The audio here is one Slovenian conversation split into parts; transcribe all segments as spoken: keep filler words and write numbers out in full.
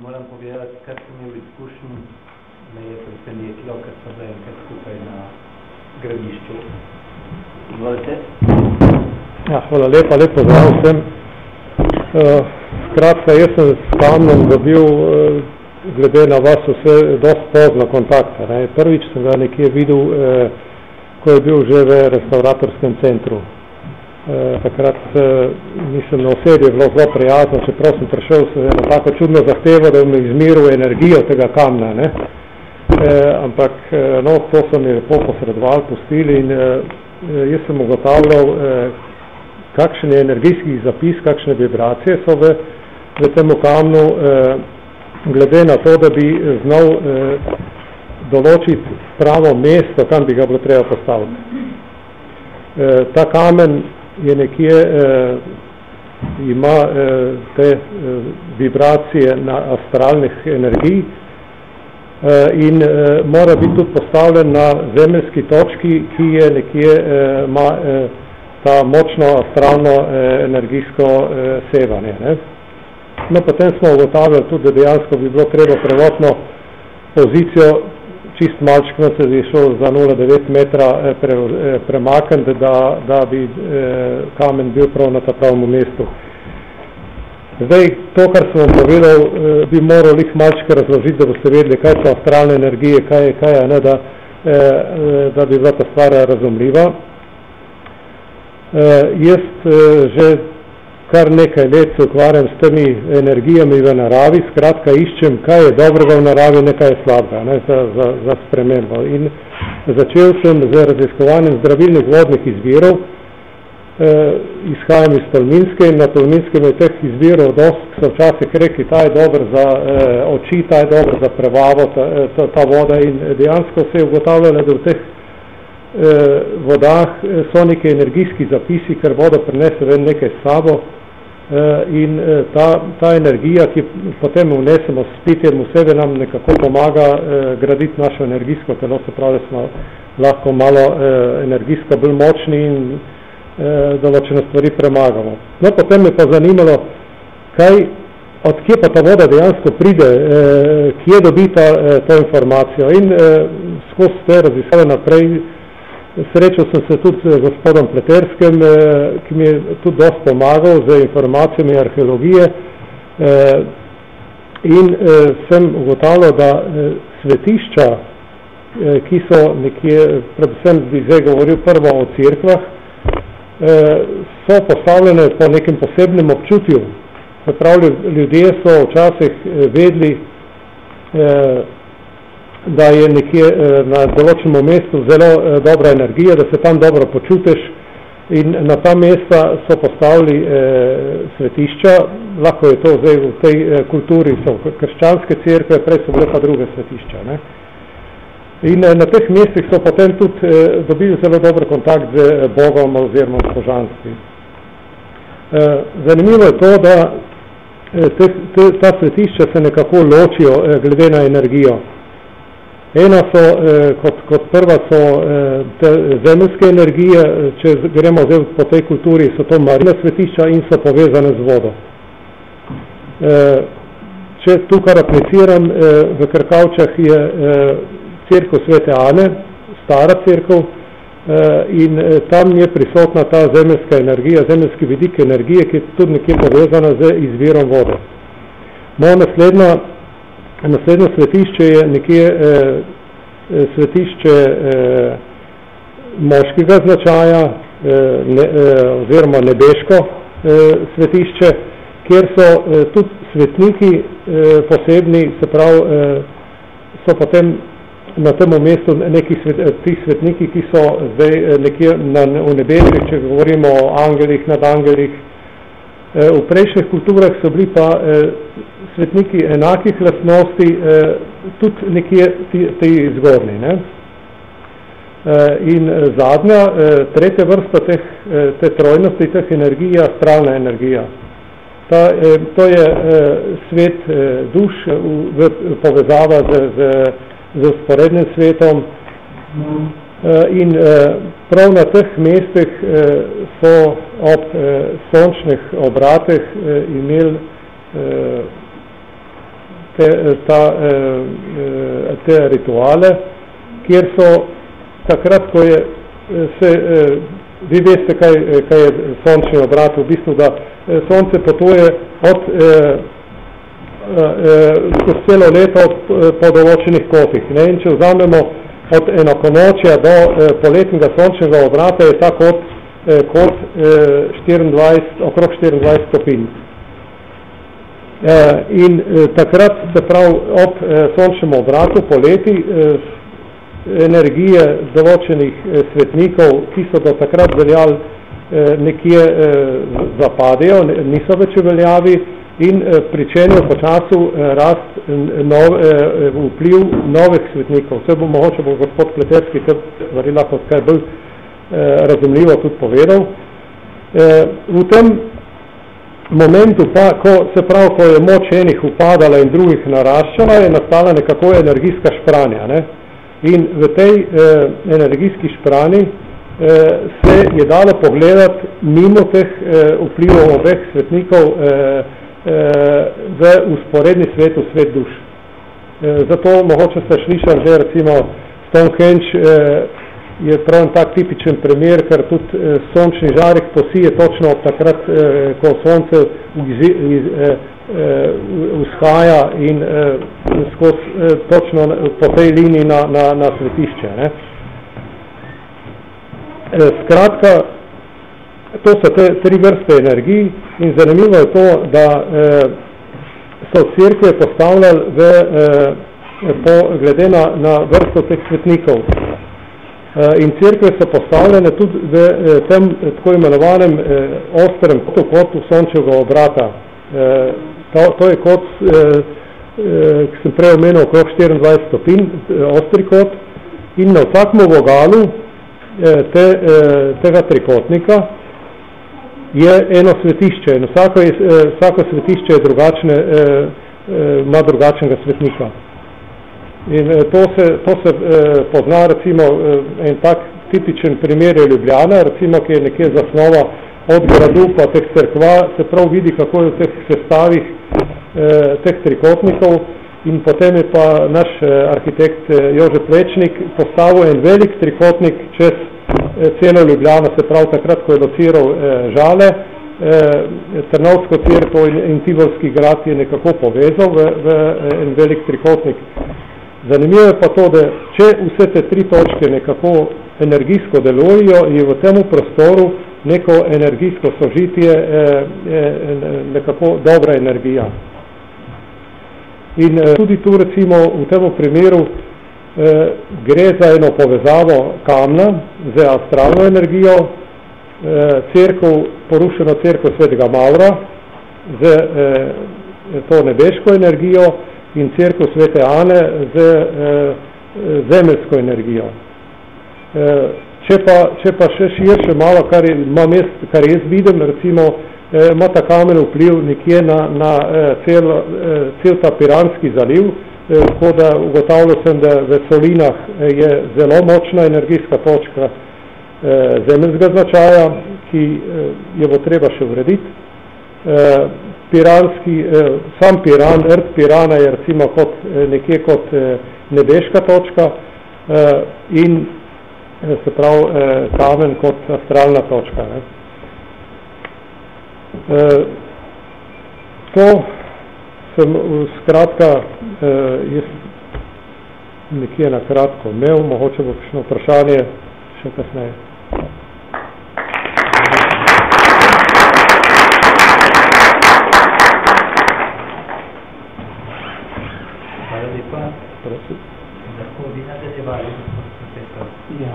moram povedati, kar sem imel izkušen, me je presenetilo, ker so zaenkrat skupaj na gradišču. Izvolite. Ja, hvala lepa, lep pozdrav vsem. Uh, skratka, jaz sem s Kamnom dobil, uh, glede na vas, vse dosti pozno kontakta. Ne. Prvič sem ga nekje videl, uh, ko je bil že v restauratorskem centru. Uh, takrat uh, mislim, na osebje je bilo zelo prijazno, čeprav sem prišel se na tako čudno zahtevo, da bom izmeril energijo tega kamna. Ne. Uh, ampak uh, no, to so mi lepo posredovali, pustili in uh, jaz sem ugotavljal, uh, kakšen je energijski zapis, kakšne vibracije so v, v tem kamnu, eh, glede na to, da bi znal eh, določiti pravo mesto, kam bi ga bilo treba postaviti. Eh, ta kamen je nekje, eh, ima eh, te eh, vibracije na astralnih energij eh, in eh, mora biti tudi postavljen na zemeljski točki, ki je nekje eh, ma, eh, ta močno astralno eh, energijsko eh, sevanje. Ne. No, potem smo ugotavljali tudi, da dejansko bi bilo treba prvotno pozicijo čist malčkno se bi šel za nula celih devet metra eh, pre, eh, premakniti, da, da bi eh, kamen bil prav na ta pravem mestu. Zdaj, to, kar sem vam povedal, eh, bi moral jih malčke razložiti, da boste vedeli, kaj so astralne energije, kaj je, kaj je, ne, da, eh, da bi bila ta stvar razumljiva. Uh, jaz uh, že kar nekaj let se ukvarjam s temi energijami v naravi, skratka iščem, kaj je dobrega v naravi, nekaj je slabega, ne, za, za, za spremembo. In začel sem z raziskovanjem zdravilnih vodnih izvirov, uh, izhajam iz Tolminske in na Tolminskem je teh izvirov dosti, so včasih rekli, ta je dober za uh, oči, ta je dober za prevavo, ta, ta, ta voda in dejansko se je ugotavljalo, da v teh vodah so neki energijski zapisi, ker voda prinese ven nekaj s sabo in ta, ta energija, ki potem vnesemo s pitjem v sebe, nam nekako pomaga graditi našo energijsko telo, se pravi, da smo lahko malo energijsko bolj močni in določene stvari premagamo. No, potem me pa zanimalo, kaj, odkje pa ta voda dejansko pride, kje dobi ta, to informacijo in skozi te raziskave naprej. Srečal sem se tudi z gospodom Pleterskem, ki mi je tudi dosti pomagal z informacijami arheologije in sem ugotavljal, da svetišča, ki so nekje, predvsem bi zdaj govoril prvo o cerkvah, so postavljene po nekem posebnem občutju. Pravi, ljudje so včasih vedeli, da je nekje na določenem mestu zelo dobra energija, da se tam dobro počutiš in na ta mesta so postavili eh, svetišča, lahko je to zdaj v tej eh, kulturi, so krščanske cerkve, prej so bile pa druge svetišča. Ne? In eh, na teh mestih so potem tudi eh, dobili zelo dober kontakt z Bogom oziroma s božanstvi. Eh, zanimivo je to, da eh, te, te, ta svetišča se nekako ločijo eh, glede na energijo. Ena so, eh, kot, kot prva so eh, te zemeljske energije, če gremo zdaj po tej kulturi, so to marina svetišča in so povezane z vodo. Eh, če tukaj apliciram, eh, v Krkavčah je eh, cerkev Svete Ane, stara cerkev, eh, in eh, tam je prisotna ta zemeljska energija, zemeljski vidik energije, ki je tudi nekje povezana z izvirom vode. No, naslednja Naslednje svetišče je nekje eh, svetišče eh, moškega značaja, eh, ne, eh, oziroma nebeško eh, svetišče, kjer so eh, tudi svetniki eh, posebni, se pravi, eh, so potem na tem mestu neki svet, eh, ti svetniki, ki so zdaj eh, nekje na, v nebesih, če govorimo o angelih, nad angelih. Eh, v prejšnjih kulturah so bili pa eh, svetniki enakih lastnosti, eh, tudi nekje ti, ti zgornji. Ne? Eh, in zadnja, eh, tretja vrsta teh, eh, te trojnosti, teh energij je astralna energija. Ta, eh, to je eh, svet eh, duš v, v povezava z, z, z usporednim svetom eh, in eh, prav na teh mestih eh, so ob eh, sončnih obratih eh, imeli eh, te, ta, te rituale, kjer so takrat, ko je se, vi veste, kaj, kaj je sončni obrat, v bistvu, da sonce potuje od eh, skozi celo leto po določenih kotih. Ne? In če vzamemo od enakonočja do eh, poletnega sončnega obrata, je ta kot, eh, kot eh, štiriindvajset, okrog štiriindvajset stopinj. Eh, in eh, takrat, se pravi, ob eh, sončnem obratu poleti, eh, energije določenih eh, svetnikov, ki so do takrat veljali eh, nekje eh, zapadejo, niso več veljavi in eh, pričenjajo po času eh, rast nov, eh, vpliv novih svetnikov. Vse bo mogoče, bo gospod Pleterski stvari lahko kaj bolj eh, razumljivo tudi povedal. Eh, v tem momentu pa, ko se pravi, ko je moč enih upadala in drugih naraščala, je nastala nekako energijska špranja, ne? In v tej eh, energijski šprani eh, se je dalo pogledati mimo teh eh, vplivov obeh svetnikov eh, eh, v usporedni svet, v svet duš. Eh, zato mogoče ste slišali že recimo Stonehenge eh, je prav tak tipičen primer, ker tudi eh, sončni žarek posije točno ob takrat, eh, ko sonce iz, iz, eh, vzhaja in eh, skozi eh, točno po tej liniji na, na, na svetišče. Ne? Eh, skratka, to so te tri vrste energij in zanimivo je to, da eh, so cerkve postavljali v, eh, po, glede na, na vrsto teh svetnikov. Eh, in cerkve so postavljene tudi v eh, tem tako imenovanem eh, ostrem kotu, kotu sončevega obrata. Eh, To, to je kot, eh, eh, ki sem prej omenil, okrog štiriindvajset stopinj, eh, ostri kot, in na vsakem vogalu eh, te, eh, tega trikotnika je eno svetišče. In vsako, je, eh, vsako svetišče je drugačne, eh, eh, ima drugačnega svetnika. In eh, to se, to se eh, pozna, recimo, eh, en tak tipičen primer je Ljubljana, recimo, ki je nekje zasnova od gradu pa teh cerkva, se prav vidi, kako je v teh sestavih eh, teh trikotnikov, in potem je pa naš eh, arhitekt eh, Jože Plečnik postavil en velik trikotnik čez eh, celo Ljubljano, se prav takrat, ko je lociral eh, Žale, eh, Trnovsko cerkev in, in Tivolski grad je nekako povezal v, v eh, en velik trikotnik. Zanimivo je pa to, da če vse te tri točke nekako energijsko delujejo, je v tem prostoru neko energijsko sožitje, eh, eh, nekako dobra energija. In eh, tudi tu recimo v tem primeru eh, gre za eno povezavo kamna z astralno energijo, eh, cerkev, porušeno cerkev Svetega Mavra z eh, to nebeško energijo in cerkev Svete Ane z eh, zemeljsko energijo. Eh, Če pa, če pa še širše malo, kar, je, mest, kar jaz vidim, recimo, eh, ima ta kamen vpliv nekje na, na eh, cel, eh, cel ta Piranski zaliv, eh, tako da ugotavljal sem, da v Solinah je zelo močna energijska točka eh, zemeljskega značaja, ki eh, jo bo treba še urediti. Eh, Piranski, eh, sam Piran, rt Pirana je recimo kot, eh, nekje kot eh, nebeška točka eh, in se pravi eh, kamen kot astralna točka. Ne. Eh, to sem skratka eh, jaz nekje na kratko imel, mogoče bo kakšno vprašanje še kasneje. Hvala lepa. Prosim. Lahko vi nadaljevali. Ja.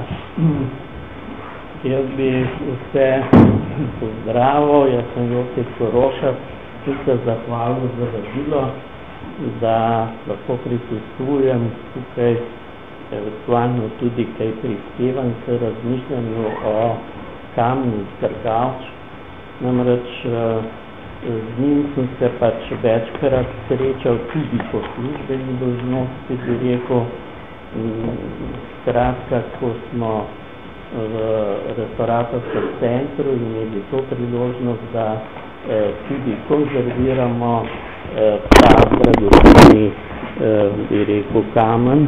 Jaz bi vse pozdravil, jaz sem Josip Korošac, tudi se zahvalil za vabilo, da lahko prisustujem tukaj, eventualno tudi kaj prispevam k razmišljanju o kamnu Trgavč. Namreč z njim sem se pač večkrat srečal tudi po službeni dolžnosti, bi rekel. Skratka, ko smo v restauratorskem centru imeli to priložnost, da eh, tudi konzerviramo ta dragoceni, bi rekel, kamen.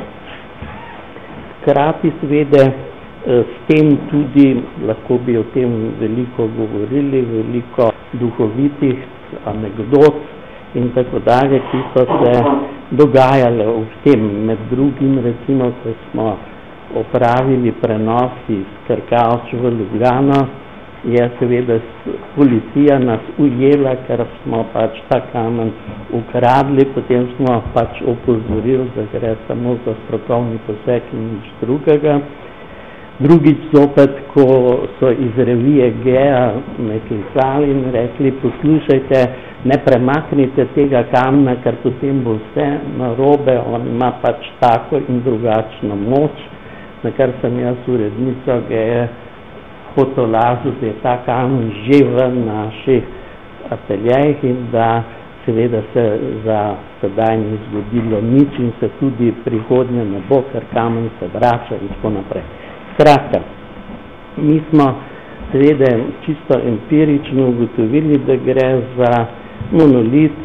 Hkrati seveda s tem tudi, lahko bi o tem veliko govorili, veliko duhovitih anekdot in tako dalje, ki so se dogajale v tem. Med drugim, recimo, ko smo opravili prenos iz Krkavč v Ljubljano, je seveda policija nas ujela, ker smo pač ta kamen ukradli, potem smo pač opozorili, da gre samo za strokovni poseg in nič drugega. Drugič zopet, ko so iz revije Gea me klicali in rekli, poslušajte, ne premaknite tega kamna, ker potem bo vse narobe, on ima pač tako in drugačno moč, na kar sem jaz urednico Gea potolažil, da je ta kamen že v naših ateljejih in da seveda se za sedaj ni zgodilo nič in se tudi prihodnje ne bo, ker kamen se vrača in tako naprej. Skratka, mi smo seveda čisto empirično ugotovili, da gre za monolit,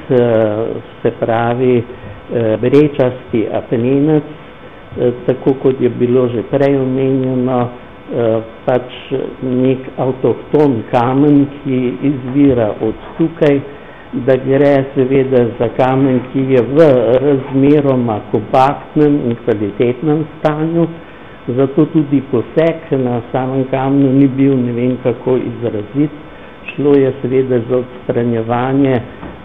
se pravi brečasti apnenec, tako kot je bilo že prej omenjeno, pač nek avtohton kamen, ki izvira od tukaj, da gre seveda za kamen, ki je v razmeroma kompaktnem in kvalitetnem stanju, zato tudi poseg na samem kamnu ni bil ne vem kako izrazit. Šlo je seveda za odstranjevanje,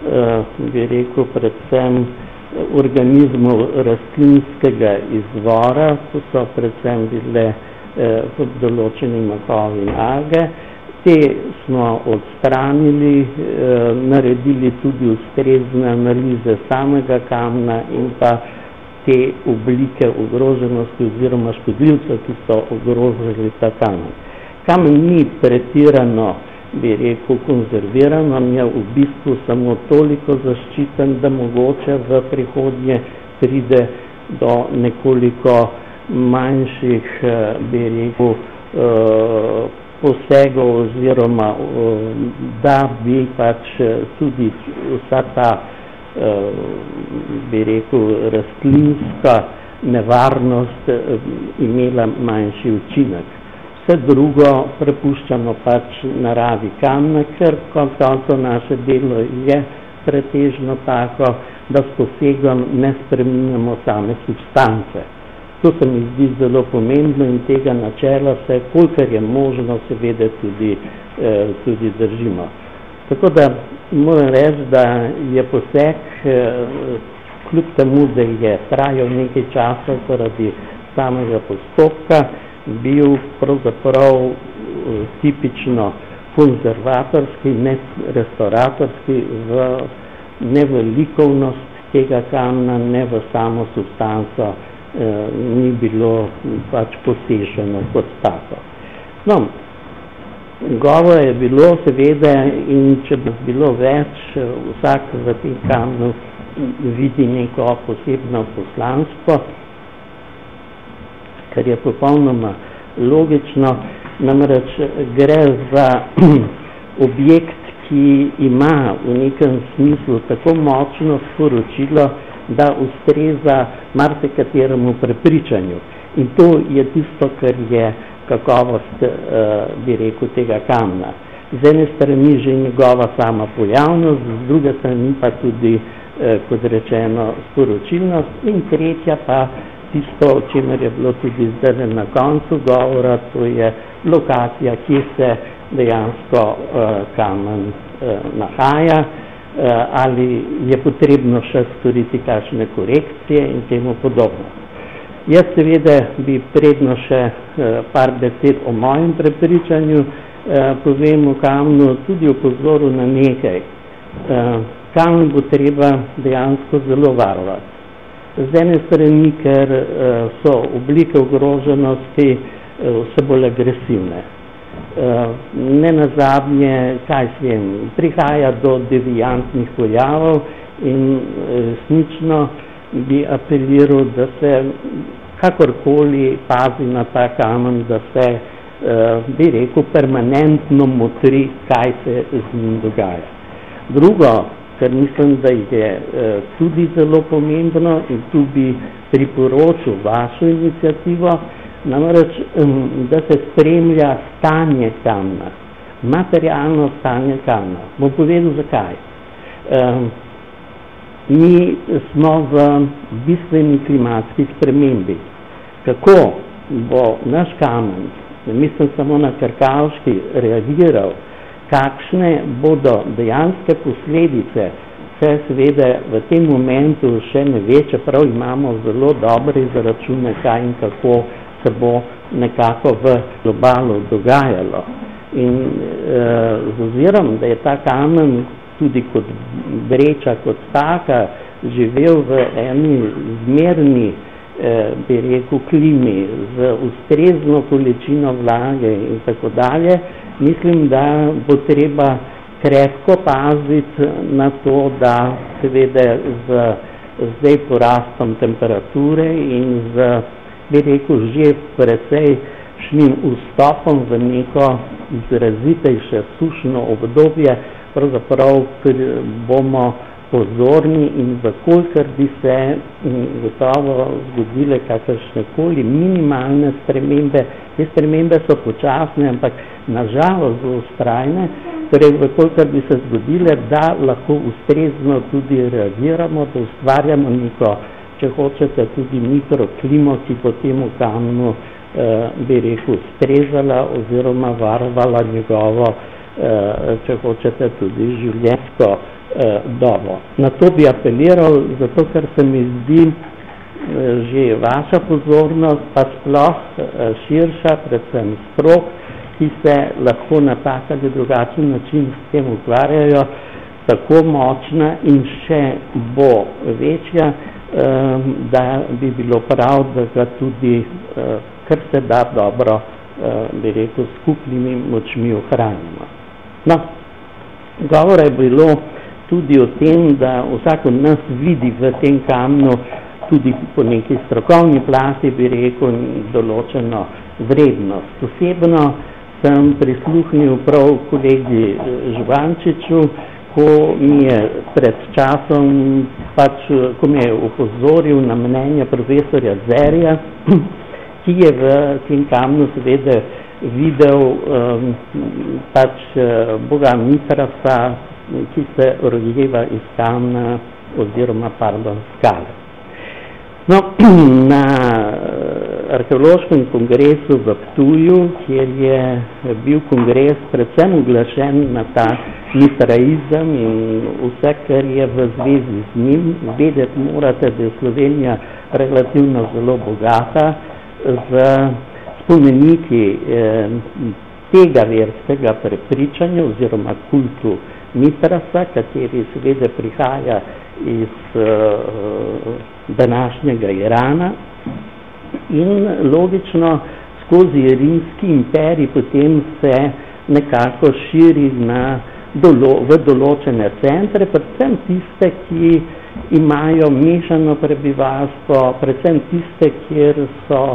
bi rekel, predvsem organizmov rastlinskega izvora, to so predvsem bile pod določeni makovi in alge. Te smo odstranili, naredili tudi ustrezne analize samega kamna in pa te oblike ogroženosti oziroma škodljivcev, ki so ogrožili ta kamen. Kamen ni pretirano, bi rekel, konzerviran, on je v bistvu samo toliko zaščiten, da mogoče v prihodnje pride do nekoliko manjših, bi rekel, posegov oziroma da bi pač tudi vsa ta, bi rekel, rastlinska nevarnost imela manjši učinek. Vse drugo prepuščamo pač naravi kamna, ker končno naše delo je pretežno tako, da s posegom ne spreminjamo same substance. To se mi zdi zelo pomembno in tega načela se, kolikor je možno, seveda tudi, eh, tudi držimo. Tako da moram reči, da je poseg, eh, kljub temu, da je trajal nekaj časa zaradi samega postopka, bil pravzaprav eh, tipično konzervatorski, ne restauratorski, v, ne v likovnost tega kamna, ne v samo substanco, eh, ni bilo pač poseženo kot tako. No, govor je bilo seveda, in če bi bilo več, vsak v tem kamnu vidi neko posebno poslanstvo, kar je popolnoma logično, namreč gre za objekt, ki ima v nekem smislu tako močno sporočilo, da ustreza marsikateremu prepričanju. In to je tisto, kar je kakovost, bi rekel, tega kamna. Z ene strani že njegova sama pojavnost, z druge strani pa tudi, kot rečeno, sporočilnost in tretja pa tisto, o čemer je bilo tudi zdaj na koncu govora, to je lokacija, kje se dejansko kamen nahaja, ali je potrebno še storiti kakšne korekcije in temu podobno. Jaz seveda bi predno še par besed o mojem prepričanju, povem o kamnu, tudi opozoril na nekaj. Kamen bo treba dejansko zelo varovati. Z ene strani, ker so oblike ogroženosti vse bolj agresivne. Ne nazadnje, kaj svem, prihaja do deviantnih pojavov in resnično bi apeliral, da se kakorkoli pazi na ta kamen, da se, bi rekel, permanentno motri, kaj se z njim dogaja. Drugo, kar mislim, da je eh, tudi zelo pomembno in tu bi priporočil vašo inicijativo, namreč, da se spremlja stanje kamna, materialno stanje kamna. Bom povedal zakaj. Um, mi smo v bistveni klimatski spremembi. Kako bo naš kamen, mislim samo na Krkavški, reagiral, kakšne bodo dejanske posledice, se seveda v tem momentu še ne ve, čeprav imamo zelo dobre izračune, kaj in kako se bo nekako v globalu dogajalo. In e, z ozirom, da je ta kamen tudi kot vreča, kot taka, živel v eni zmerni, eh, bi rekel, klimi, z ustrezno količino vlage in tako dalje, mislim, da bo treba krepko paziti na to, da seveda z zdaj porastom temperature in z, bi rekel, že precejšnjim vstopom v neko izrazitejše sušno obdobje, pravzaprav bomo pozorni in vkolikor bi se gotovo zgodile kakršnekoli minimalne spremembe, te spremembe so počasne, ampak nažalost vztrajne, torej vkolikor bi se zgodile, da lahko ustrezno tudi reagiramo, da ustvarjamo neko, če hočete, tudi mikroklimo, ki po temu kamnu, eh, bi rekel, ustrezala oziroma varovala njegovo, eh, če hočete, tudi življenjsko eh, dobo. Na to bi apeliral, zato ker se mi zdi eh, že vaša pozornost, pa sploh eh, širša, predvsem strok, ki se lahko na tak ali drugačen način s tem ukvarjajo, tako močna in še bo večja, eh, da bi bilo prav, da ga tudi eh, kar se da dobro, eh, bi rekel, skupnimi močmi ohranimo. No, govora je bilo tudi o tem, da vsak od nas vidi v tem kamnu tudi po neki strokovni plati, bi rekel, določeno vrednost. Osebno sem prisluhnil prav kolegi Župančiču, ko mi je pred časom, pač, ko me je upozoril na mnenje profesorja Zerja, ki je v tem kamnu seveda videl um, pač boga Mitrasa, ki se rojeva iz kamna oziroma, pardon, skale. No, na arheološkem kongresu v Ptuju, kjer je bil kongres predvsem uglašen na ta mitraizem in vse, kar je v zvezi z njim, vedeti morate, da je Slovenija relativno zelo bogata z spomeniki eh, tega verskega prepričanja oziroma kultu Mitrasa, kateri seveda prihaja iz uh, današnjega Irana in logično skozi rimski imperij potem se nekako širi na dolo, v določene centre, predvsem tiste, ki imajo mešano prebivalstvo, predvsem tiste, kjer so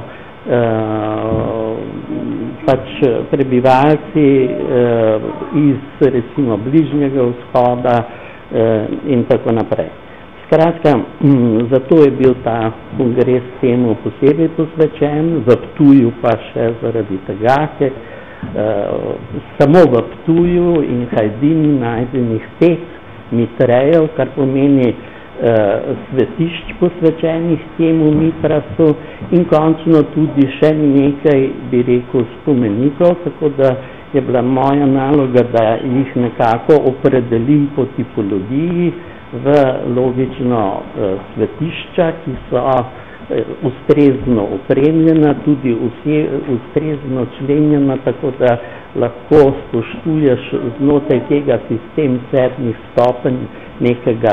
Uh, pač prebivalci uh, iz recimo Bližnjega vzhoda uh, in tako naprej. Skratka, um, zato je bil ta kongres temu posebej posvečen, v Ptuju pa še zaradi tega, ker uh, samo v Ptuju in Hajdini najdenih pet mitrejev, kar pomeni svetišč posvečenih temu Mitrasu in končno tudi še nekaj, bi rekel, spomenikov, tako da je bila moja naloga, da jih nekako opredelim po tipologiji v logično svetišča, ki so ustrezno opremljena, tudi vse ustrezno členjena, tako da lahko spoštuješ znotraj tega sistem sedmih stopenj nekega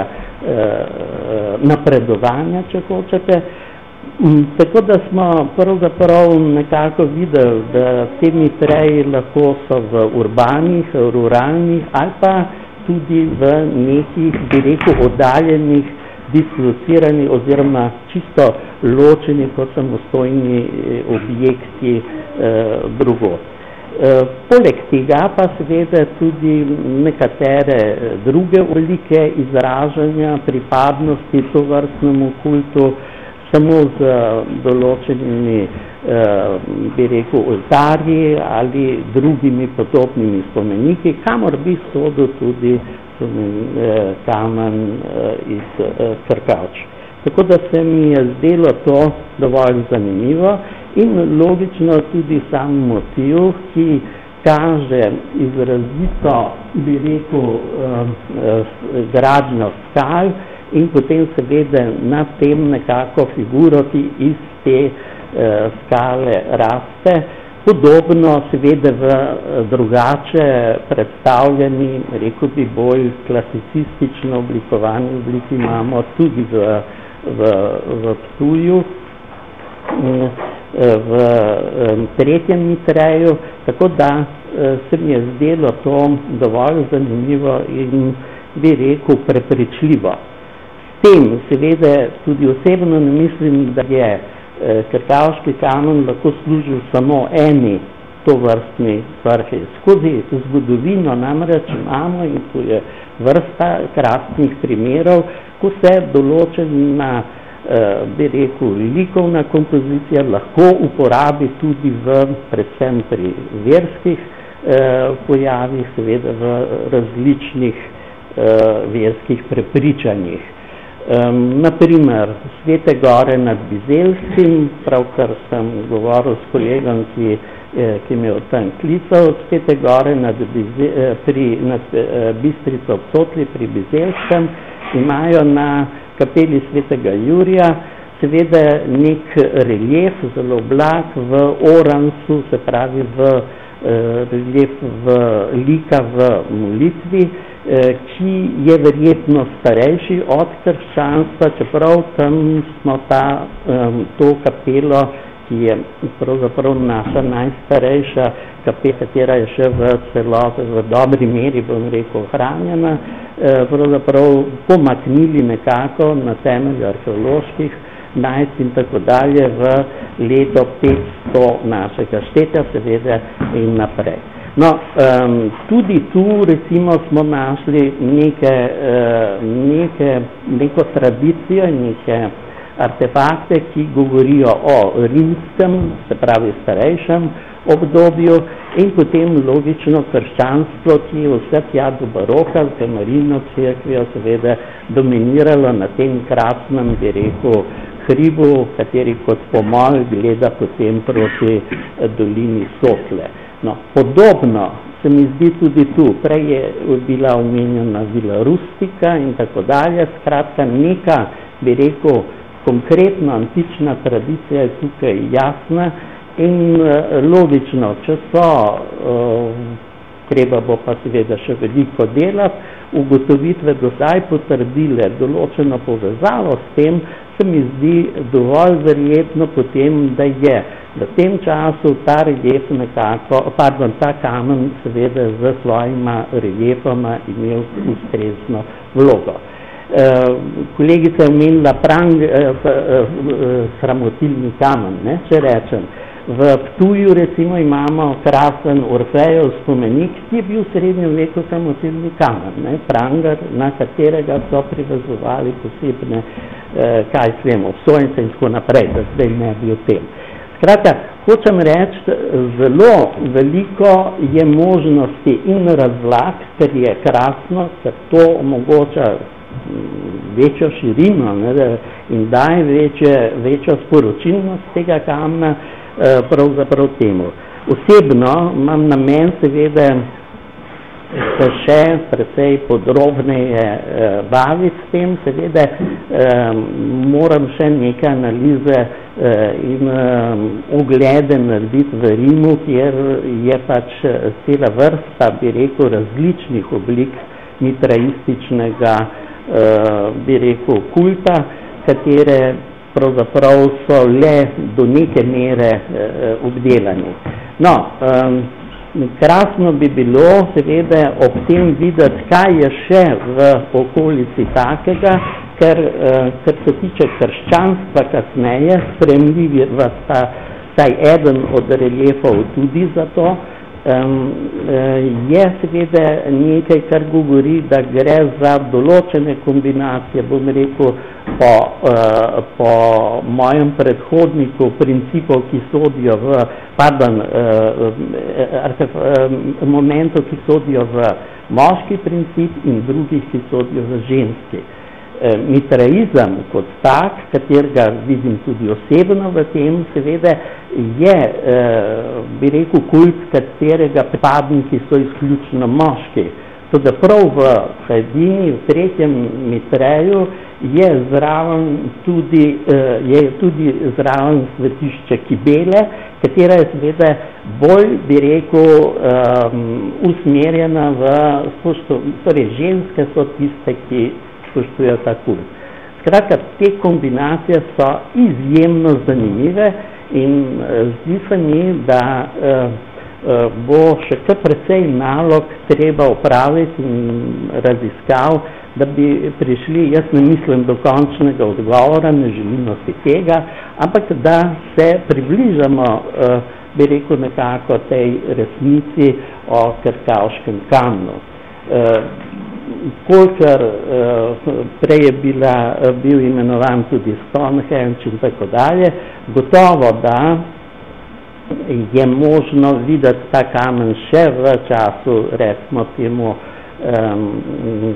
eh, napredovanja, če hočete. Tako da smo pravzaprav nekako videli, da te mitreji lahko so v urbanih, ruralnih ali pa tudi v nekih, bi rekel, oddaljenih, dislocirani oziroma čisto ločeni kot samostojni objekti eh, drugod. Poleg tega pa seveda tudi nekatere druge oblike izražanja pripadnosti tovrstnemu kultu, samo z določenimi, bi rekel, oltarji ali drugimi podobnimi spomeniki, kamor bi sodil tudi kamen iz Krkavč. Tako da se mi je zdelo to dovolj zanimivo in logično tudi sam motiv, ki kaže izrazito, bi rekel, gradnjo skal in potem seveda na tem nekako figuro, ki iz te skale raste, podobno seveda v drugače predstavljeni, rekel bi bolj klasicistično oblikovani obliki imamo tudi v, v, v Ptuju, v tretjem Mitreju, tako da se mi je zdelo to dovolj zanimivo in bi rekel prepričljivo. S tem seveda tudi osebno ne mislim, da je Krkavški kamen lahko služil samo eni tovrstni svrhi. Skozi zgodovino namreč imamo, in tu je vrsta krasnih primerov, ko se določena, bi rekel, likovna kompozicija lahko uporabi tudi v, predvsem pri verskih pojavih, seveda v različnih verskih prepričanjih. Um, naprimer, Svete gore nad Bizelskim, pravkar sem govoril s kolegom, ki, eh, ki me je od tam klical, Svete gore nad, Bize, eh, pri, nad eh, Bistrico ob Sotli pri Bizelskem imajo na kapeli Svetega Jurija seveda nek reljef, zelo blag v oransu, se pravi v eh, reljef v lika v molitvi, ki je verjetno starejši od krščanstva, čeprav tam smo ta, to kapelo, ki je pravzaprav naša najstarejša kapela, katera je še v celoti, v dobri meri, bom rekel, ohranjena, pravzaprav pomaknili nekako na temelju arheoloških najc in tako dalje v leto petsto našega štetja, seveda in naprej. No, um, tudi tu recimo smo našli neke, uh, neke, neko tradicijo, neke artefakte, ki govorijo o rimskem, se pravi starejšem obdobju in potem logično krščanstvo, ki je vse tja do baroka, z Marijino cerkvijo seveda dominiralo na tem krasnem, bi rekel, hribu, kateri kot pomol gleda potem proti dolini Sotle. No, podobno se mi zdi tudi tu, prej je bila omenjena Vila Rustika in tako dalje, skratka neka, bi rekel, konkretno antična tradicija je tukaj jasna in logično, če so, treba bo pa seveda še veliko delati, ugotovitve do zdaj potrdile določeno povezavo s tem, se mi zdi dovolj verjetno potem, da je v tem času ta reljef nekako, pardon, ta kamen seveda z svojima reljefoma imel ustrezno vlogo. E, kolegica je omenila prang, e, e, sramotilni kamen, ne, če rečem. V Ptuju recimo imamo krasen Orfejev spomenik, ki je bil v srednjem veku sramotilni kamen, ne, prangar, na katerega so privezovali posebne, eh, kaj svem, obsojence in tako naprej, da zdaj ne bi o tem. Skratka, hočem reči, zelo veliko je možnosti in razlag, ker je krasno, ker to omogoča večjo širino, ne, in daje večje, večjo sporočilnost tega kamna, pravzaprav temu. Osebno imam namen seveda se še precej podrobneje eh, baviti s tem, seveda eh, moram še neke analize eh, in eh, oglede narediti v Rimu, kjer je pač cela vrsta, bi rekel, različnih oblik mitraističnega, eh, bi rekel, kulta, katere pravzaprav so le do neke mere eh, obdelani. No, um, krasno bi bilo seveda ob tem videti, kaj je še v okolici takega, ker, eh, ker se tiče krščanstva kasneje, spremljivi sta saj eden od reljefov tudi za to, um, je seveda nekaj, kar govori, da gre za določene kombinacije, bom rekel, po, uh, po mojem predhodniku principov, ki sodijo v, pardon, uh, uh, momentov, ki sodijo v moški princip in drugih, ki sodijo v ženski. Uh, mitraizem kot tak, katerega vidim tudi osebno v tem, seveda je, uh, bi rekel, kult, katerega pripadniki so izključno moški. Tudi prav v Hajdini, v tretjem Mitreju, je zraven tudi, je tudi zraven svetišče Kibele, katera je seveda bolj, bi rekel, um, usmerjena v spoštovanju, torej ženske so tiste, ki spoštujejo ta kult. Skratka, te kombinacije so izjemno zanimive in zdi se mi, da uh, bo še kar precej nalog treba opraviti in raziskav, da bi prišli, jaz ne mislim do končnega odgovora, ne želimo si tega, ampak da se približamo, bi rekel, nekako tej resnici o Krkavškem kamnu. Kolikor prej je bila, bil imenovan tudi Stonehenge in tako dalje, gotovo, da je možno videti ta kamen še v času, recimo temu, um,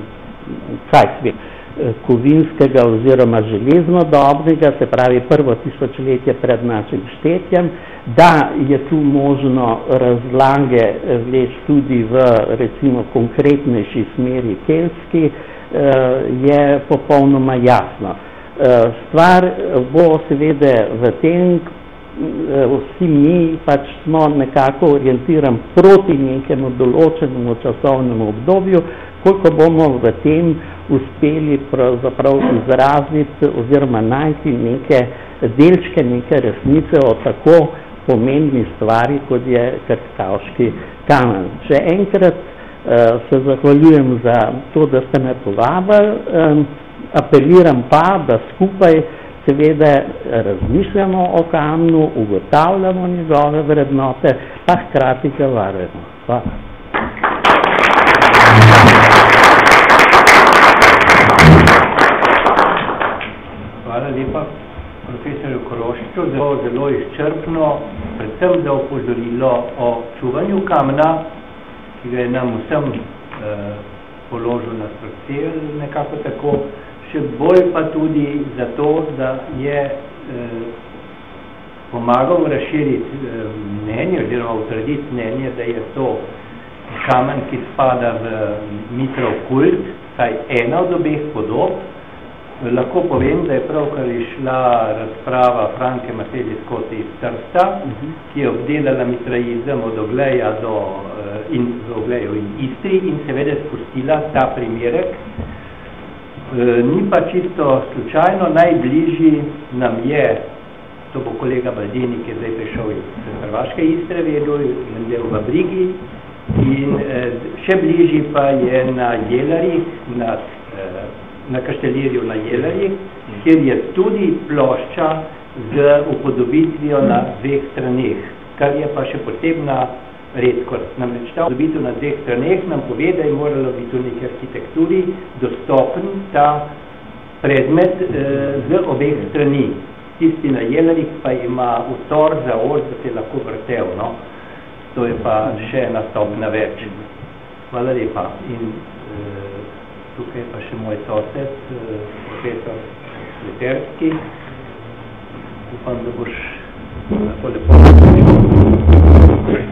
kovinskega oziroma železnodobnega, se pravi prvo tisočletje pred našim štetjem, da je tu možno razlage vleč tudi v, recimo, konkretnejši smeri keltski, je popolnoma jasno. Stvar bo seveda v tem, vsi mi pač smo nekako orientiran proti nekemu določenemu časovnemu obdobju, koliko bomo v tem uspeli pravzaprav izraziti oziroma najti neke delčke, neke resnice o tako pomembni stvari, kot je Krkavški kamen. Še enkrat uh, se zahvaljujem za to, da ste me povabili, um, apeliram pa, da skupaj seveda razmišljamo o kamnu, ugotavljamo njegove vrednote, pa hkrati ga varujemo. Hvala. Hvala lepa profesorju Korošiču, zelo, zelo izčrpno, predvsem za opozorilo o čuvanju kamna, ki ga je nam vsem eh, položil na srce, nekako tako. Še bolj pa tudi zato, da je eh, pomagal razširiti eh, mnenje, oziroma utrditi mnenje, da je to kamen, ki spada v Mitrov kult, saj ena od obeh podob. Lahko povem, da je pravkar išla razprava Franke Mateli Skoti iz Trsta, uh-huh. ki je obdelala mitraizem od Ogleja do eh, in, Ogleju in Istri in seveda spustila ta primerek. Ni pa čisto slučajno, najbližji nam je, to bo kolega Baldini, ki je zdaj prišel iz Hrvaške Istre, vedel, je v Brigi, in eh, še bližji pa je na Jelarih, na, eh, na Kaštelirju na Jelarih, kjer je tudi plošča z upodobitvijo na dveh straneh, kar je pa še posebna redkost. Namreč ta upodobitev na dveh straneh nam pove, da je moralo biti v neki arhitekturi dostopen ta predmet eh, z obeh strani. Tisti na Jelarih pa ima utor za os, da se lahko vrtel, no? To je pa še ena stopnja več. Hvala lepa. In eh, tukaj pa še moj sosed, eh, profesor Leterski. Upam, da boš lahko lepo razumel.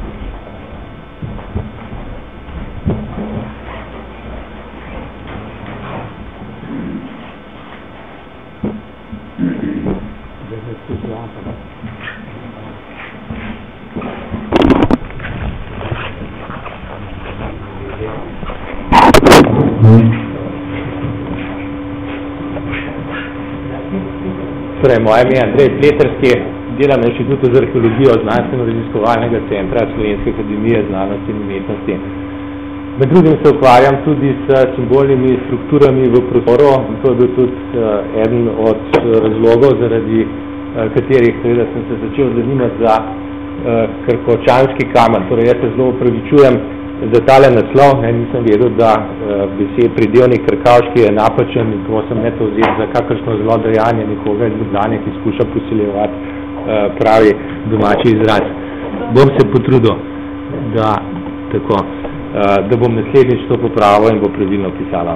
Torej, moje ime je Andrej Pleterski, delam na Inštitutu za arheologijo Znanstveno-raziskovalnega centra Slovenske akademije znanosti in umetnosti. Med drugim se ukvarjam tudi s simbolnimi strukturami v prostoru, in to je bil tudi uh, eden od razlogov, zaradi uh, katerih seveda sem se začel zanimati za krkočanski kamen. Torej, jaz se zelo upravičujem za tale naslov, ne, nisem vedel, da besed pridevnik krkavški je napačen in to sem ne to vzeti za kakršno zelo dejanje nekoga iz Ljubljane, ki skuša posiljevati pravi domači izraz. Bom se potrudil, da, tako, da bom naslednjič to popravil in bo pravilno pisala.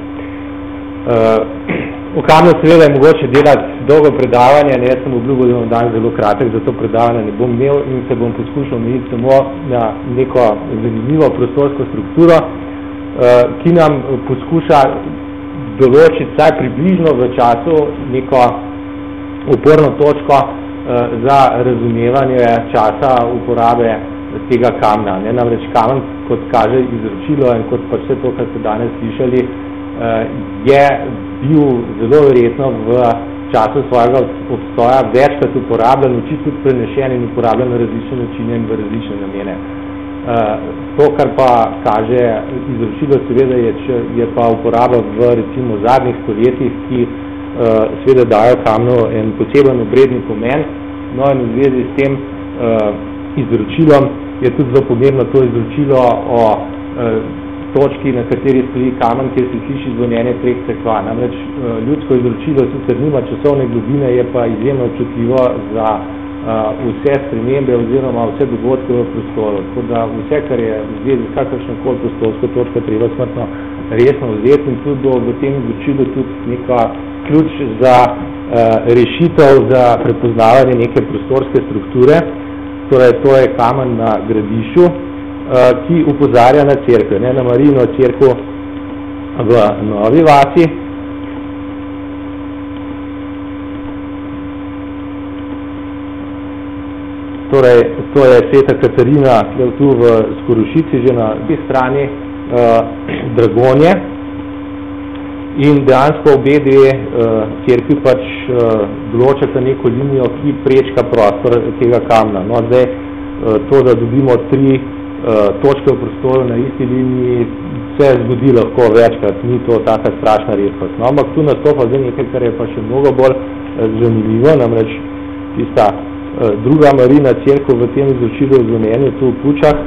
V Kamnu seveda je mogoče delati dolgo predavanje, ne, jaz sem obljubil, da bom dan zelo kratek, za to predavanje ne bom imel in se bom poskušal omejiti samo na neko zanimivo prostorsko strukturo, ki nam poskuša določiti vsaj približno v času neko oporno točko za razumevanje časa uporabe tega kamna. Ne, namreč kamen, kot kaže izročilo in kot pa vse to, kar ste danes slišali, je bil zelo verjetno v času svojega obstoja večkrat uporabljen, čisto tudi prenešen in uporabljen na različne načine in v različne namene. To, kar pa kaže izročilo, seveda je, je pa uporaba v recimo zadnjih stoletjih, ki seveda dajo kamnu en poseben obredni pomen. No in v zvezi s tem izročilom je tudi zelo pomembno to izročilo o točki, na kateri stoji kamen, kjer se sliši zvonjenje treh cerkva. Namreč ljudsko izročilo sicer nima časovne globine, je pa izjemno občutljivo za vse spremembe oziroma vse dogodke v prostoru. Tako da vse, kar je v zvezi s kakršnokoli prostorsko točko, treba smrtno resno vzeti in tudi v tem izročilu tudi neka ključ za rešitev, za prepoznavanje neke prostorske strukture. Torej, to je kamen na Gradišu, ki upozarja na cerkev, ne, na Marijino cerkev v Novi vasi. Torej, to je Sveta Katarina, tu v Skorušici, že na tej strani eh, Dragonje. In dejansko obe dve eh, cerkvi pač eh, določata neko linijo, ki prečka prostor tega kamna. No, zdaj, eh, to, da dobimo tri točke v prostoru na isti liniji, se zgodi lahko večkrat, ni to taka strašna redkost. No, ampak tu nastopa zdaj nekaj, kar je pa še mnogo bolj zanimivo, namreč tista druga Marijina cerkev v tem izročilu v Zvonjenju, tu v Pučah,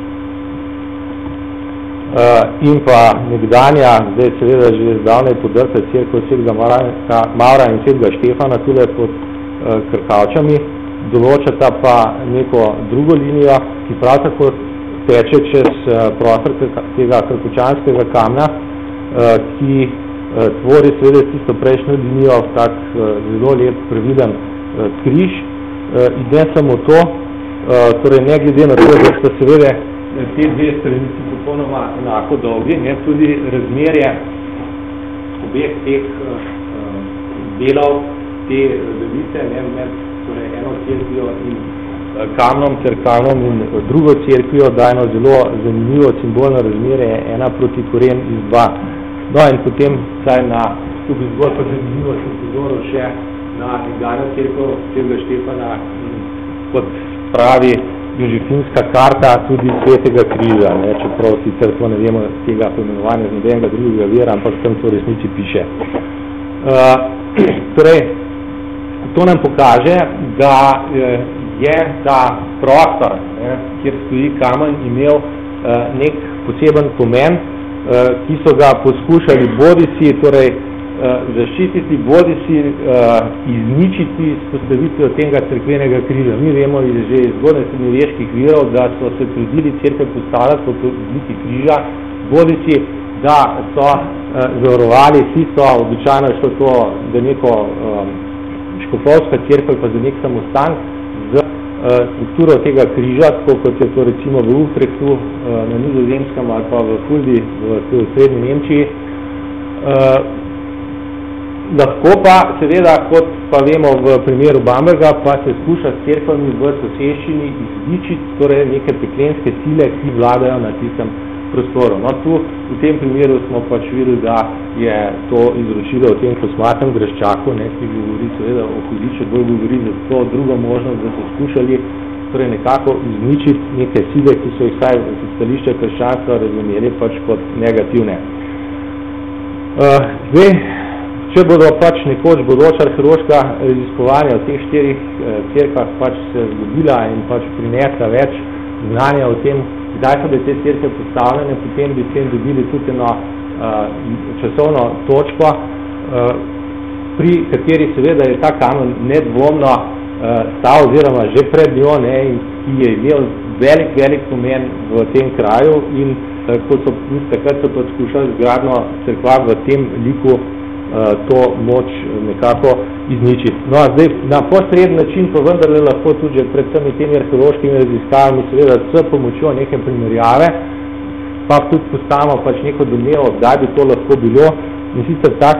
in pa nekdanja, zdaj seveda že zdavnej podrta cerkev Svetega Mavra in Svetega Štefana, tule pod Krkavčami, določata pa neko drugo linijo, ki prav tako teče čez prostor tega krkočanskega kamna, ki tvori seveda tisto prejšnjo linijo, tak zelo lep, previden križ. In ne samo to, torej ne glede na to, da sta seveda te dve stranici popolnoma enako dolgi, ne, tudi razmerje obeh teh delov, te levice, ne, med torej eno cerkvijo in kamnom ter kamnom in drugo cerkvijo daje eno zelo zanimivo simbolno razmerje, ena proti koren iz dva. No in potem vsaj na, tukaj zgolj pa zanimivo sem pozoril še na nekdanjo cerkev Svetega Štefana, kot pravi jožefinska karta tudi Svetega križa, ne, čeprav sicer to ne vemo tega poimenovanja z nobenega drugega vira, ampak tam to resnici piše. Uh, torej, to nam pokaže, da uh, je ta prostor, ne, kjer stoji kamen, imel uh, nek poseben pomen, uh, ki so ga poskušali bodisi, torej uh, zaščititi, bodisi uh, izničiti s postavitvijo tega cerkvenega križa. Mi vemo iz že zgodnjih srednjeveških virov, da so se trudili cerkev postavljati po obliki križa, bodisi da so uh, zavarovali tisto, običajno je šlo to za neko um, škofovska cerkev, pa za nek samostan, z strukturo tega križa, tako kot je to recimo v Utrechtu na Nizozemskem ali pa v Fuldi v, v srednji Nemčiji. Eh, lahko pa seveda, kot pa vemo v primeru Bamberga, pa se skuša s cerkvami v soseščini izničiti, torej neke peklenske sile, ki vladajo na tistem prostoru. No, tu v tem primeru smo pač videli, da je to izročilo o tem kosmatem graščaku, ne, ki govori seveda o hudiču, bolj govori za to drugo možnost, da so skušali torej nekako izničiti neke sile, ki so jih vsaj z stališča krščanstva razumeli pač kot negativne. Uh, zdaj, če bodo pač nekoč bodoča arheološka raziskovanja v teh štirih cerkvah pač se zgodila in pač prinesla več znanja o tem, kdaj so bile te cerkve postavljene, potem bi s tem dobili tudi eno časovno točko, pri kateri seveda je ta kamen nedvomno stal oziroma že pred njo, ne, in ki je imel velik, velik pomen v tem kraju in kot so takrat so poskušali zgradno cerkva v tem liku to moč nekako izničiti. No, zdaj na posreden način pa vendarle lahko tudi že pred vsemi temi arheološkimi raziskavami seveda s pomočjo neke primerjave pa tudi postavimo pač neko domnevo, kdaj bi to lahko bilo in sicer tak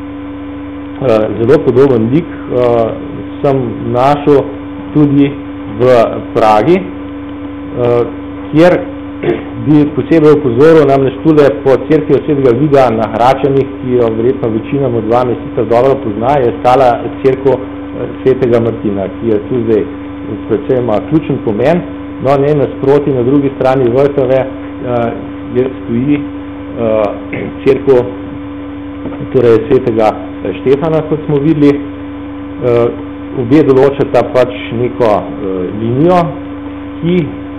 uh, zelo podoben lik uh, sem našel tudi v Pragi, uh, kjer bi posebej upozoril namreč tule po cerkvi Svetega Vida na Hračanih, ki jo verjetno večina od vami sicer dobro pozna, je stala cerkev Svetega Martina, ki je tu zdaj predvsem ima ključen pomen. No, ne nasproti, na drugi strani Vrhove uh, stoji uh, cerkev torej Svetega Štefana, kot smo videli. Uh, obe določata pač neko uh, linijo, ki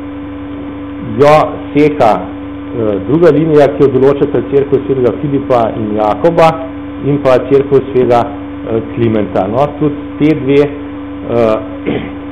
jo seka uh, druga linija, ki jo določata cerkev Svetega Filipa in Jakoba in pa cerkev Svetega uh, Klimenta. No, tudi te dve uh,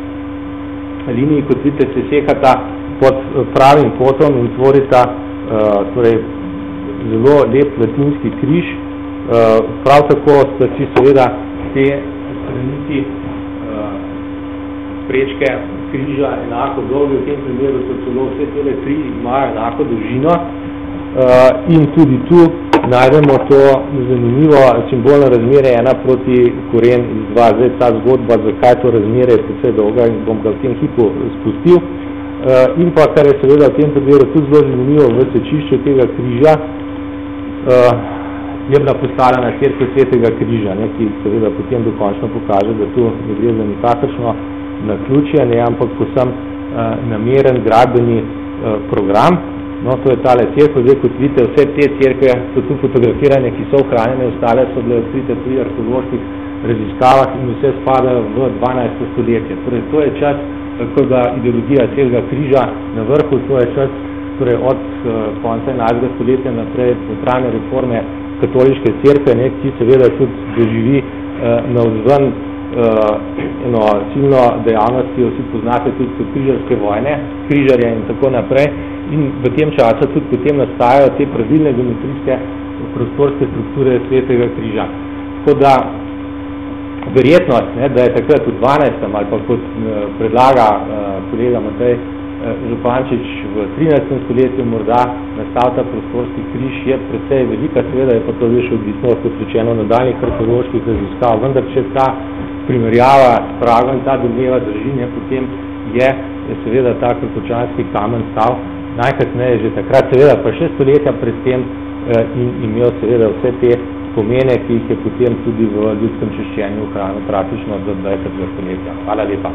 liniji, kot vidite, se sekata pod pravim kotom in tvorita uh, torej, zelo lep latinski križ. Uh, prav tako sta si seveda te straniti uh, prečke križa enako dolgi, v tem primeru so celo vse tele tri imajo enako dolžino uh, in tudi tu najdemo to zanimivo simbolno razmerje ena proti koren iz dva. Zdaj ta zgodba, zakaj to razmerje je precej dolga in bom ga v tem hipu spustil. Uh, in pa, kar je seveda v tem primeru tudi zelo zanimivo, v sečišču tega križa uh, je bila postavljena cerkev Svetega križa, ne, ki seveda potem dokončno pokaže, da tu ne gre za nikakršno naključje, ne, ampak posem uh, nameren gradbeni uh, program. No, to je tale cerkev. Zdaj, kot vidite, vse te cerkve so tu fotografirane, ki so ohranjene, ostale so bile odkrite pri arheoloških raziskavah in vse spadajo v dvanajsto stoletje. Torej, to je čas, ko ga ideologija Svetega križa na vrhu, to je čas torej, od uh, konca enajstega stoletja naprej notranje reforme katoliške cerkve, ne, ki seveda tudi doživi uh, navzven uh, eno silno dejavnost, ki jo vsi poznate tudi kot križarske vojne, križarje in tako naprej. In v tem času tudi potem nastajajo te pravilne geometrijske prostorske strukture Svetega križa. Tako da verjetnost, ne, da je takrat v dvanajstem ali pa kot uh, predlaga uh, kolega Matej uh, Župančič v trinajstem stoletju morda nastal ta prostorski križ, je precej velika, seveda je pa to več odvisno, kot rečeno, nadaljnjih arheoloških raziskav, vendar če ta primerjava s Prago in ta domneva drži, ne, potem je, je seveda ta Krotočanski kamen stal najkasneje že takrat, seveda pa še stoletja pred tem eh, in imel seveda vse te pomene, ki jih je potem tudi v ljudskem čiščenju ohranil praktično do dvajsetega stoletja. Hvala lepa.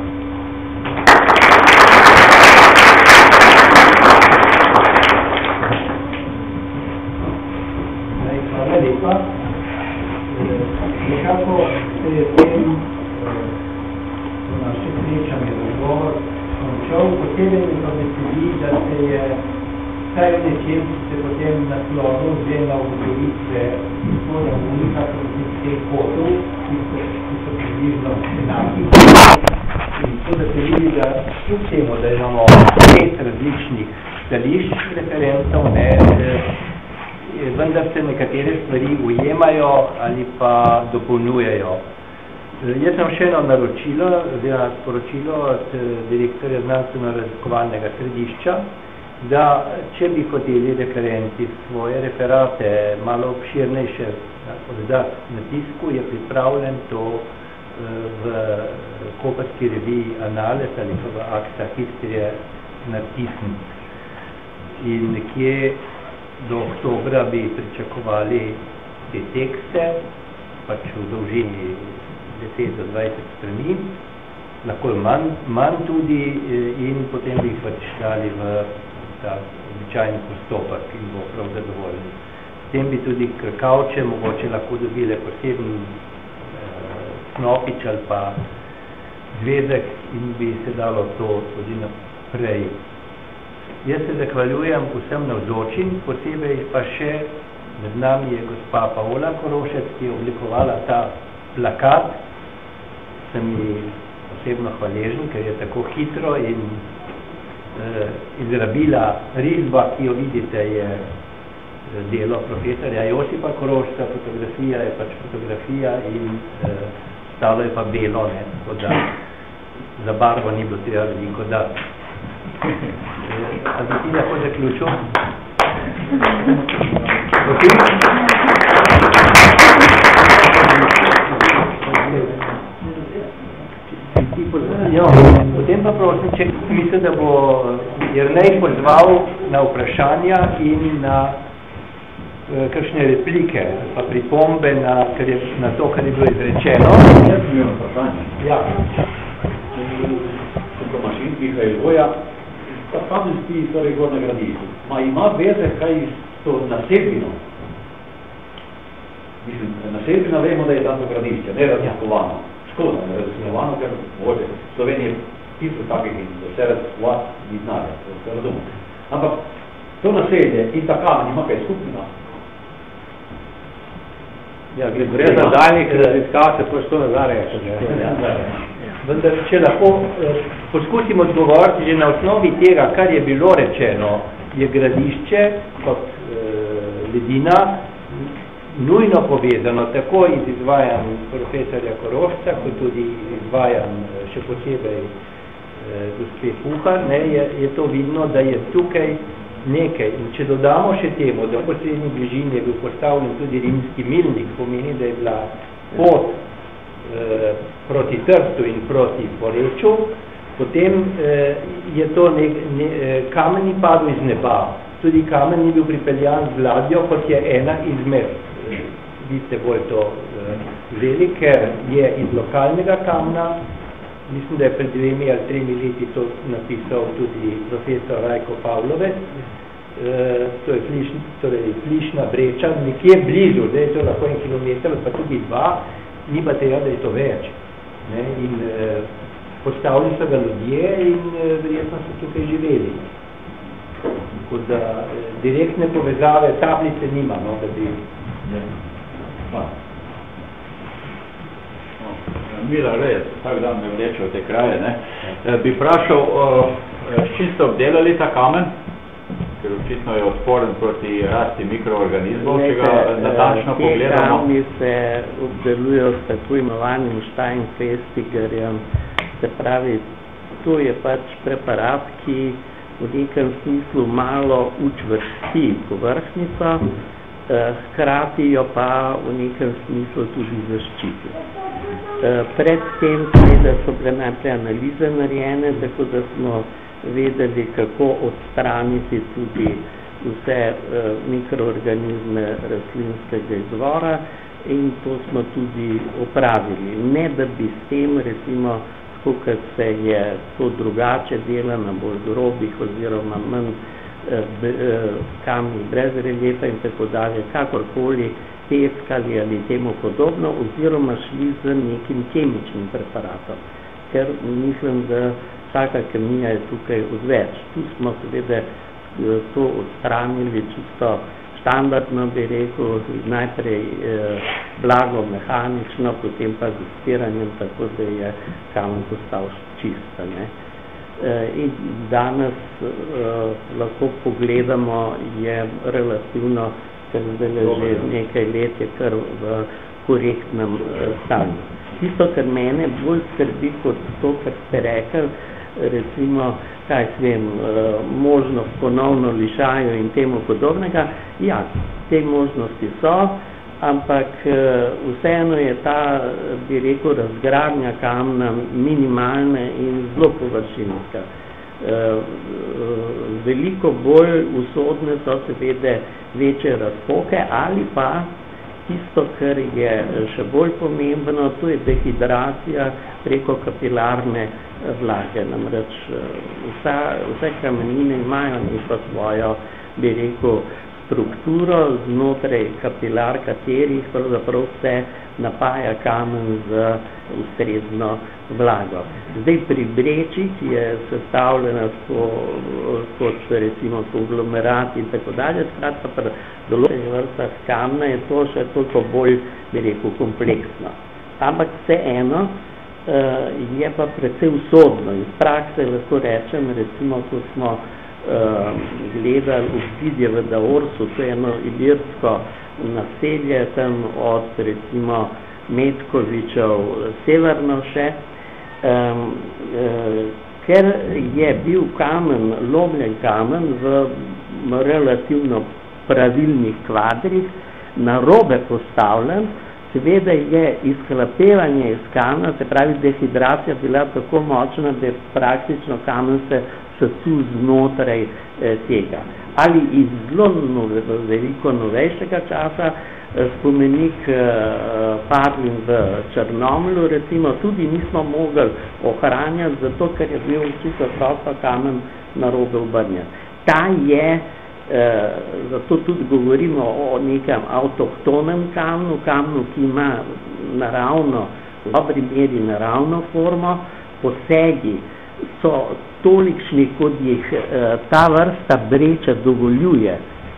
Hvala lepa. Nekako se je tem naše srečanje razgovor končal, posebej mi pa veseli, da se je vsaj v nečem, ki se potem naslonil zdaj na ugotovitve gospoda Vunika proti teh kotov, ki so, ki so približno enaki. In to, da se vidi, da kljub temu, da imamo pet različnih stališč referentov, ne, vendar se nekatere stvari ujemajo ali pa dopolnjujejo. Jaz sem še eno naročilo, oziroma sporočilo od direktorja znanstveno-raziskovalnega središča, da če bi hoteli referenti svoje referate malo obširnejše oddati na tisku, je pripravljen to v koprski reviji Anales ali pa v Acta Historie natisniti. In nekje do oktobra bi pričakovali te tekste, pač v dolžini deset do dvajset strani, lahko manj, manj tudi in potem bi jih pač dali v ta običajni postopek in bo prav zadovoljni. Potem bi tudi krkavče mogoče lahko dobile poseben eh, snopič ali pa zvezek in bi se dalo to tudi naprej. Jaz se zahvaljujem vsem navzočim, posebej pa še med nami je gospa Paola Korošec, ki je oblikovala ta plakat. Sem ji osebno hvaležen, ker je tako hitro in eh, izrabila risba, ki jo vidite, je delo profesorja Josipa Korošca, fotografija je pač fotografija in eh, stalo je pa belo, ne, tako da za barvo ni bilo treba veliko dati. A bi ti lahko zaključil? Jo, potem pa prosim, če mislim, da bo Jernej pozval na vprašanja in na eh, kakšne replike, pa pripombe na, kar je, na to, kar je bilo izrečeno. Jaz sem imel vprašanje. Ja. Ko mašin Mihail Voja, pa kamenski torej gorne gradišče. Ma ima veze kaj s to naselbino? Mislim, naselbina vemo, da je tam to gradišče, ne raziskovano. Škoda, ne raziskovano, ker može Slovenije tisto takih in vse raziskovati ni znanja, to se razumem. Ampak to naselje in ta kamen ima kaj skupnega? Ja, gre za daljnih raziskav, se pa što nazarja. Vendar, če lahko eh, poskusim odgovoriti že na osnovi tega, kar je bilo rečeno, je gradišče kot eh, ledina nujno povezano tako iz izvajanj profesorja Korošca, kot tudi iz izvajanj še posebej eh, gospe Puhar, ne, je, je to vidno, da je tukaj nekaj. In če dodamo še temu, da v poslednji bližini je bil postavljen tudi rimski milnik, pomeni, da je bila pot eh, proti Trstu in proti Poreču, potem eh, je to ne, ne, kamen ni padel iz neba. Tudi kamen ni bil pripeljan z ladjo, kot je ena izmed. Eh, vi ste bolj to eh, vzeli, ker je iz lokalnega kamna. Mislim, da je pred dvemi ali tremi leti to napisal tudi profesor Rajko Pavlovec. E, to je fliš, torej flišna breča, nekje blizu, da je to lahko en kilometer, pa tudi dva, ni pa tega, da je to več. Ne? In e, postavili so ga ljudje in e, verjetno so tukaj živeli. Tako da e, direktne povezave, tablice nima, no, da bi... Ne. Pa. Mila Rejec, vsak dan me vleče v te kraje, ne? E, bi vprašal, s čim ste obdelali ta kamen? Ker očitno je odporen proti rasti mikroorganizmov, če ga natančno pogledamo. Te kamni se obdelujejo s tako imenovanim Steinfestigerjem. Se pravi, to je pač preparat, ki v nekem smislu malo učvrsti površnico, hkrati jo pa v nekem smislu tudi zaščiti. Predtem seveda so bile najprej analize narejene, tako da smo vedeli, kako odstraniti tudi vse uh, mikroorganizme rastlinskega izvora in to smo tudi opravili. Ne da bi s tem, recimo, kot se je to drugače dela na bolj grobih oziroma manj uh, uh, kamnih brez reljefa in tako dalje, kakorkoli teskali ali temu podobno, oziroma šli z nekim kemičnim preparatom, ker mislim, da vsaka kemija je tukaj odveč. Tu smo seveda to odstranili čisto standardno, bi rekel, najprej eh, blago mehanično, potem pa z izpiranjem, tako da je kamen postal čista. Ne. Eh, in danes eh, lahko pogledamo, je relativno, ker zdaj že nekaj let je kar v korektnem eh, stanju. Tisto, kar mene bolj skrbi kot to, kar ste rekli, recimo, kaj svem, možnost ponovno lišajo in temu podobnega. Ja, te možnosti so, ampak vseeno je ta, bi rekel, razgradnja kamna minimalna in zelo površinska. Veliko bolj usodne so seveda večje razpoke ali pa tisto, kar je še bolj pomembno, to je dehidracija preko kapilarne vlage. Namreč vsa, vse kamenine imajo neko svojo, bi rekel, strukturo, znotraj kapilar katerih pravzaprav se napaja kamen z ustrezno vlago. Zdaj pri breči, ki je sestavljena kot recimo konglomerat in tako dalje, skratka pri določenih vrstah kamna je to še toliko bolj, bi rekel, kompleksno. Ampak vseeno je pa precej usodno in z prakse lahko rečem, recimo, ko smo gledali obzidje v Daorsu, to je eno ilirsko naselje, tam od recimo Metkovičev severno še, um, uh, ker je bil kamen, lomljen kamen v relativno pravilnih kvadrih, narobe postavljen, seveda je izhlapevanje iz kamna, se pravi dehidracija bila tako močna, da je praktično kamen se sesul znotraj eh, tega. Ali iz zelo nove, veliko novejšega časa eh, spomenik eh, Padlin v Črnomlju, recimo, tudi nismo mogli ohranjati, zato ker je bil čisto prosto kamen narobe obrnjen. Ta je Eh, zato tudi govorimo o nekem avtohtonem kamnu, kamnu, ki ima naravno, v dobri meri naravno formo, posegi so tolikšni, kot jih eh, ta vrsta breča dovoljuje.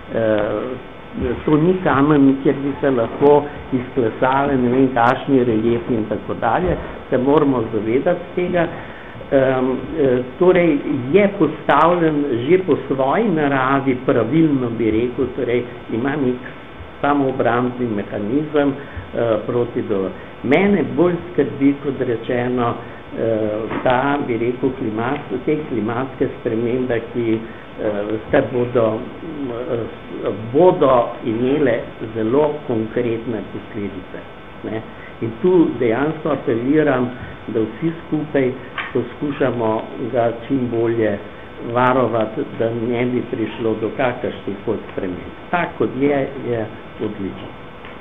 Eh, to ni kamen, kjer bi se lahko izklesali, ne vem, kakšni reljefi in tako dalje, se moramo zavedati tega. Um, torej je postavljen že po svoji naravi pravilno, bi rekel, torej ima nek samoobrambni mehanizem uh, proti dolu. Mene bolj skrbi, kot rečeno, uh, ta, bi rekel, klimat, te klimatske spremembe, ki uh, bodo, uh, bodo imele zelo konkretne posledice. Ne? In tu dejansko apeliram, da vsi skupaj poskušamo ga čim bolje varovati, da ne bi prišlo do kakršnih kot sprememb. Tak, kot je, je odlično.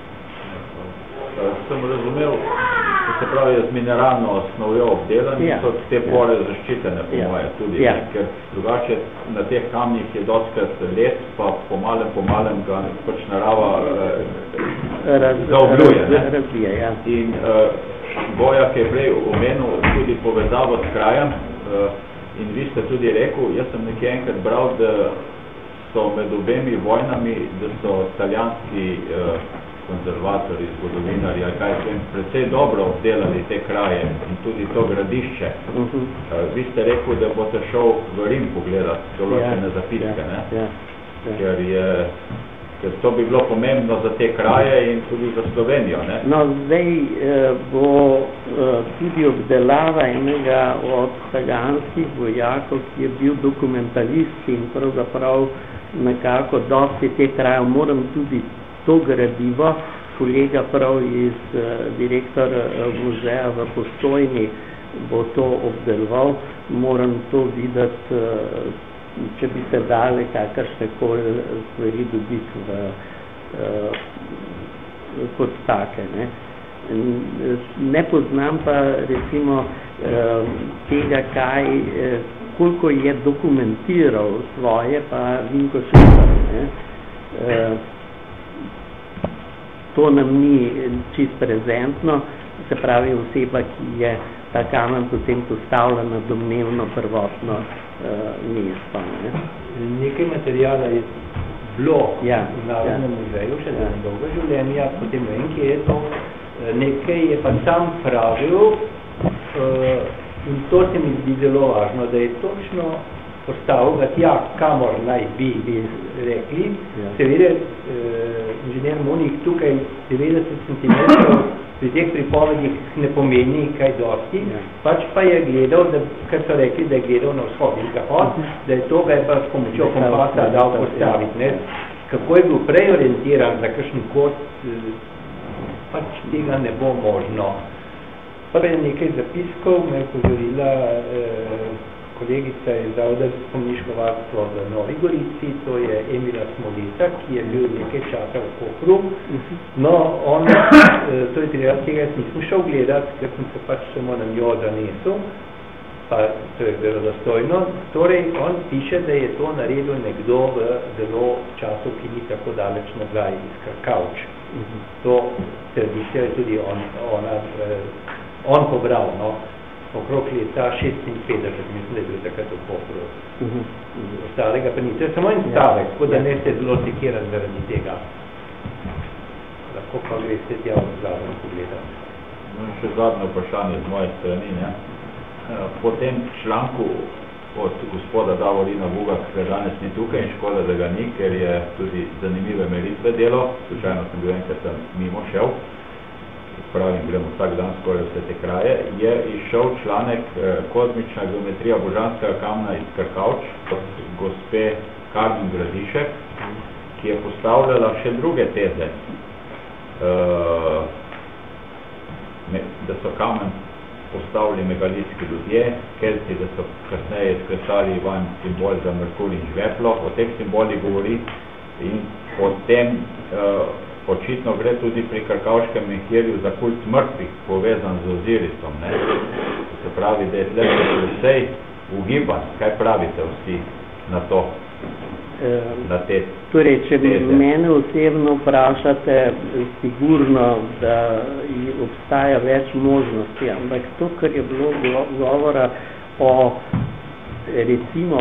Sem razumel, da se pravi z mineralno osnovjo obdelani, ja, so te pore ja. zaščitene, po ja. moje, tudi, ja. ker drugače na teh kamnih je dostkrat let, pa pomalem, pomalem ga pač narava eh, zaobljuje. Raz, razvija, ja. In eh, Boja, ki je prej omenil tudi povezavo s krajem, uh, in vi ste tudi rekel, jaz sem nekaj enkrat bral, da so med obemi vojnami, da so italijanski uh, konzervatori, zgodovinari, ali kaj sem, precej dobro obdelali te kraje in tudi to gradišče. Uh, vi ste rekel, da boste šel v Rim pogledati določene ja, zapiske, ja, ne? Ja, ja. Ker je Ker to bi bilo pomembno za te kraje in tudi za Slovenijo, ne? No, zdaj eh, bo eh, tudi obdelava enega od taganskih vojakov, ki je bil dokumentalist in pravzaprav nekako dosti te krajev. Moram tudi to gradivo, kolega prav iz eh, direktor eh, muzeja v Postojni bo to obdeloval, moram to videti, eh, če bi se dali kakršne koli stvari dobiti v, uh, kot take. Ne. ne poznam pa recimo uh, tega, kaj, uh, koliko je dokumentiral svoje, pa Vinko Šepar. Uh, to nam ni čist prezentno, se pravi oseba, ki je ta kamen potem postavljena domnevno prvotno mesto. Ne? Nekaj materijala je bilo ja, v Narodnem ja. muzeju, še za dolgo življenja, potem vem, kje je to. Nekaj je pa sam pravil, in to se mi zdi zelo važno, da je točno postavil ga tja, kamor naj bi, bi rekli. Ja. Seveda, inženir Monik tukaj devetdeset centimetrov pri teh pripovedih ne pomeni kaj dosti, ja. pač pa je gledal, da, kar so rekli, da je gledal na vzhod in zahod, da je to ga je pa s pomočjo kompasa dal postaviti. Ne? Kako je bil prej orientiran za kakšen kot, pač tega ne bo možno. Pa je nekaj zapiskov, me je pozorila eh, kolegica iz Zavoda za spomniško varstvo v Novi Gorici, to je Emila Smoleta, ki je bil nekaj časa v Kopru. No, on, to je treba, tega jaz nisem šel gledati, ker sem se pač samo na njo zanesel. pa to je verodostojno. Torej, on piše, da je to naredil nekdo v zelo času, ki ni tako daleč nazaj iz Krkavč. To tradicijo je tudi on, ona, eh, on pobral, no, okrog leta šestinpetdeset, mislim, da je bil takrat v Kopru. Ostalega pa ni. To je samo en stavek, tako da ne ste zelo sekirani zaradi tega. Lahko pa greste tja v zadnjo pogledati. No, še zadnje vprašanje z moje strani, ne. Po tem članku od gospoda Davorina Vuga, ki danes ni tukaj in škoda, da ga ni, ker je tudi zanimive meritve delo, slučajno sem bil enkrat tam mimo šel, pravim, gremo vsak dan skoraj vse te kraje, je izšel članek eh, Kozmična geometrija božanskega kamna iz Krkavč od gospe Karmen Gradišek, ki je postavljala še druge teze, eh, me, da so kamen postavili megalitski ljudje, Kelti, da so kasneje izklesali van simbol za Merkur in žveplo, o teh simbolih govori in potem uh, očitno gre tudi pri krkavškem mehirju za kult mrtvih, povezan z Ozirisom. Ne? Se pravi, da je tle vsej ugiban. Kaj pravite vsi na to? Na te torej, če teze? Mene osebno vprašate, sigurno, da obstaja več možnosti, ampak to, kar je bilo govora o recimo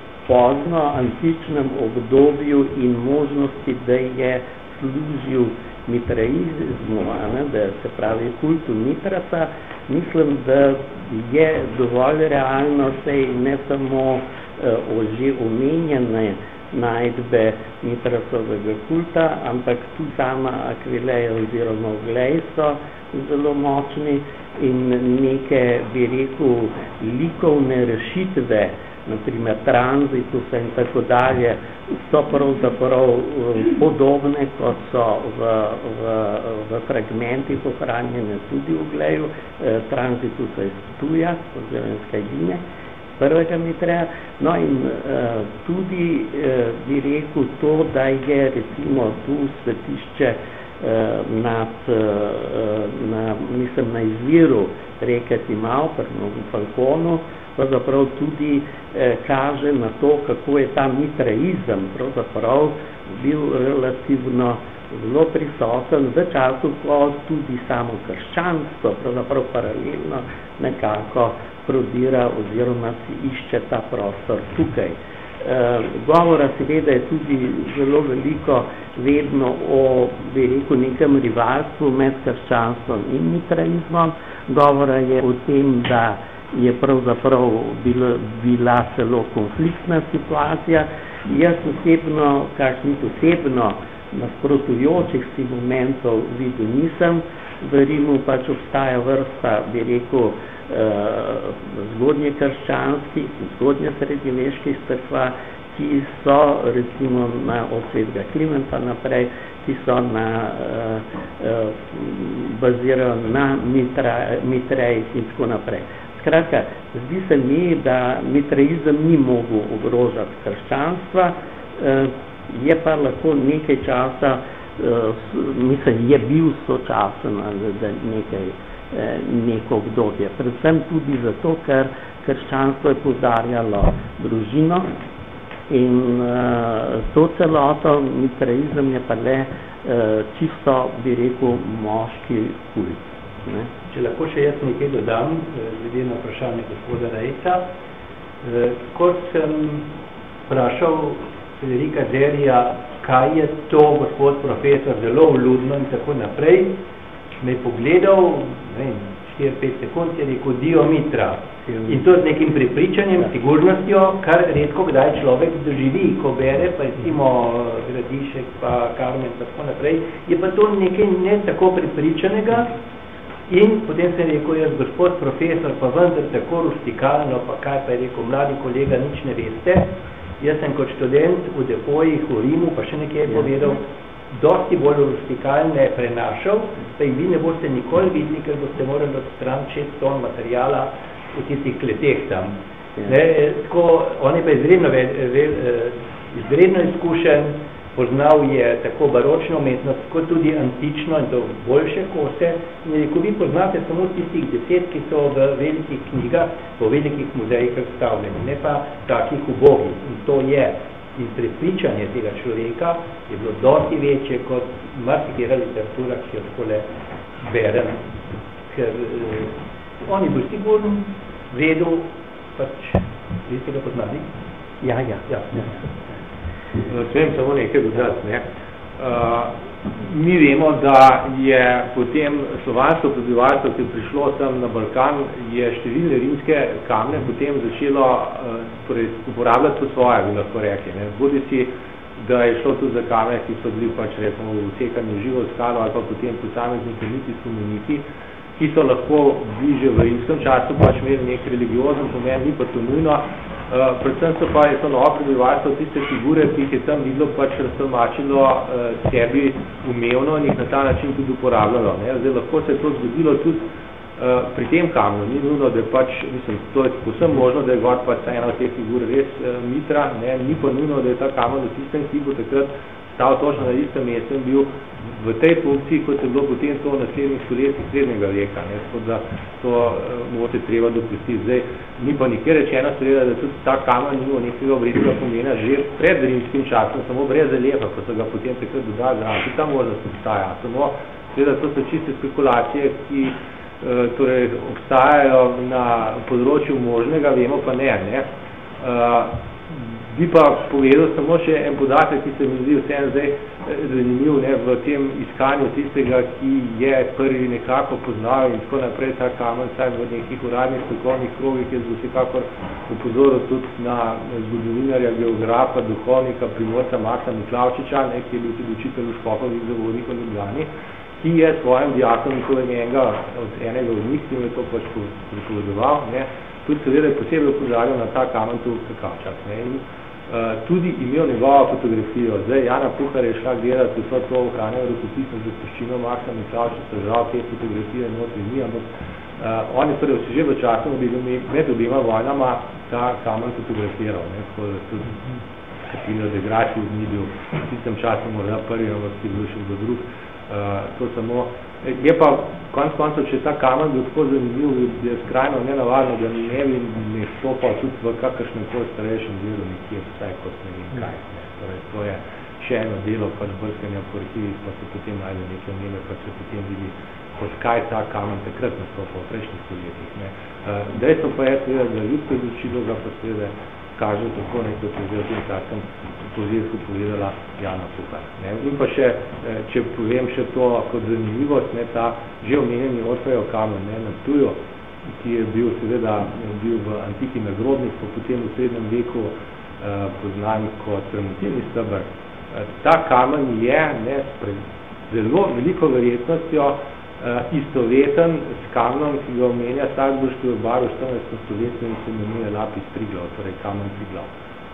pozno antičnem obdobju in možnosti, da je služil mitraizmu, ne, da se pravi kultu Mitrasa, mislim, da je dovolj realno, sej ne samo uh, o že omenjene najdbe Mitrasovega kulta, ampak tudi sama Akvileja oziroma Oglej so zelo močni in neke, bi rekel, likovne rešitve, naprimer tranzitus in tako dalje, so pravzaprav podobne, kot so v, v, v fragmentih ohranjene tudi v Ogleju, eh, tranzitusa iz Ptuja, oziroma iz Kajdine, prvega Mitreja. No in uh, tudi uh, bi rekel to, da je recimo tu svetišče uh, nad, uh, na, mislim, na izviru reke Timau, pri Novem Falconu, pravzaprav tudi eh, kaže na to, kako je ta mitraizem pravzaprav bil relativno zelo prisoten v času, ko tudi samo krščanstvo pravzaprav paralelno nekako prodira oziroma si išče ta prostor tukaj. E, govora seveda je tudi zelo veliko vedno o, bi rekel, nekem rivalstvu med krščanstvom in mitraizmom. Govora je o tem, da je pravzaprav bila, bila celo konfliktna situacija. Jaz osebno, kakšnih osebno nasprotujočih si momentov videl nisem. V Rimu pač obstaja vrsta, bi rekel, eh, zgodnje krščanskih, zgodnje srednjeveških cerkva, ki so recimo na, od svetega Klimenta naprej, ki so na, eh, eh, bazirajo na mitra, mitrejih in tako naprej. Skratka, zdi se mi, da mitraizem ni mogel ogrožati krščanstva, eh, je pa lahko nekaj časa, eh, mislim, je bil sočasen za nekaj, eh, neko obdobje. Predvsem tudi zato, ker krščanstvo je poudarjalo družino in eh, to celoto, mitraizem je pa le eh, čisto, bi rekel, moški kult. Ne? Če lahko še jaz nekaj dodam, glede na vprašanje gospoda Rejca. Kot sem vprašal Federika Zerija, kaj je to, gospod profesor, zelo vljudno in tako naprej, me je pogledal, ne vem, štiri pet sekund, je rekel Diomitra. In to z nekim prepričanjem, sigurnostjo, kar redko kdaj človek doživi, ko bere, pa recimo Gradišek, pa Karmen, pa tako naprej, je pa to nekaj ne tako prepričanega. In potem sem rekel, jaz, gospod profesor, pa vendar tako rustikalno, pa kaj pa je rekel, mladi kolega, nič ne veste. Jaz sem kot študent v depojih v Rimu, pa še nekaj je povedal, dosti bolj rustikalne prenašal, pa jih vi ne boste nikoli videli, ker boste morali odstraniti šest ton materijala v tistih kleteh tam. Ne, tako, on je pa izredno, ve, ve, izredno izkušen, poznal je tako baročno umetnost, kot tudi antično in to boljše kose. In je rekel, vi poznate samo tistih deset, ki so v velikih knjigah, v velikih muzejih razstavljeni, ne pa takih ubogih. In to je. In prepričanje tega človeka je bilo dosti večje kot marsikera literatura, ki jo takole berem. Ker eh, on je bil sigurno vedel, pač, vi ste ga poznali? Ja, ja. ja. ja. Smem samo nekaj dodati. Ne? Uh, mi vemo, da je potem slovansko prebivalstvo, ki je prišlo sem na Balkan, je številne rimske kamne potem začelo uh, torej, uporabljati po svoje, bi lahko rekli. Ne? Bodi si, da je šlo tudi za kamne, ki so bili pač recimo vsekani v živo skalo ali pa potem posamezni kamniti spomeniki, ki so lahko bliže v rimskem času pač imeli nek religiozen pomen, ni pa to nujno. Uh, predvsem so pa je to novo prebivalstvo tiste figure, ki jih je tam videlo pač raztolmačilo uh, sebi umevno in jih na ta način tudi uporabljalo. Ne? Zdaj, lahko se je to zgodilo tudi uh, pri tem kamnu. Ni nujno, da je pač, mislim, to je posem možno, da je gor pač ena od teh figur res uh, Mitra, ne? Ni pa nujno, da je ta kamen v tistem, ki bo takrat stal točno na istem mestu in bil v tej funkciji, kot je bilo potem to v naslednjih stoletjih srednjega veka. Ne? Tako da to uh, mogoče treba dopustiti. Zdaj, ni pa nikjer rečeno, seveda, da tudi ta kamen ni nekega vrednega pomena že pred rimskim časom, samo brez reliefa, ko so ga potem takrat dodali zraven. Tudi ta možnost obstaja. Samo, seveda, to so čiste spekulacije, ki uh, torej, obstajajo na področju možnega, vemo pa ne. ne? Uh, Bi pa povedal samo še en podatek, ki se mi zdi vsem zdaj zanimiv, ne, v tem iskanju tistega, ki je prvi nekako poznal in tako naprej ta kamen, saj v nekih uradnih strokovnih krogih je vsekakor upozoril tudi na zgodovinarja, geografa, duhovnika, primorca Maxa Miklavčiča, ne, ki je bil tudi učitelj v Škofovih zavodih v Ljubljani, ki je svojim dijakom in to je enega od enega od njih, ki je to pač pripovedoval, ne, tudi seveda je posebej upozoril na ta kamen tu v Kavčak. Ne, in Uh, tudi imel njegovo fotografijo. Zdaj, Jana Puhar je šla gledati vso to ohranjeno rukopisno zapuščino Maxa Miklavčiča, žal te fotografije notri ni, ampak uh, on je torej že v času med obima vojnama ta kamen fotografiral, ne, tako da tudi Katilio de Graci ni bil v tistem času morda prvi, ampak je bil še kdo drug. Uh, to samo je pa konc koncev, če ta kamen bil tako zanimiv, je skrajno nenavadno, da ne bi ne stopal tudi v kakršnem koli starejšem delu nekje, vsaj kot ne vem kaj. Ne. Torej, to je še eno delo pač brskanja po arhivih, pa se potem najde nekaj mneme, pa se potem vidi, kot kaj ta kamen takrat nastopal v prejšnjih stoletjih. Uh, dejstvo pa je seveda, da ljudsko izločilo ga pa seveda kaže tako nekaj, kot je v tem takem povzetku povedala Jana Puhar. Ne. In pa še, če povem še to kot zanimivost, ne, ta že omenjeni Orfejev kamen, ne, na Ptuju, ki je bil seveda bil v antiki nagrobnik, pa potem v srednjem veku eh, poznan kot premotilni steber. Eh, ta kamen je ne, s zelo veliko verjetnostjo eh, istoveten s kamenom, ki ga omenja Salzburški urbar v štirinajstem stoletju in se imenuje Lapis Triglav, torej kamen Triglav.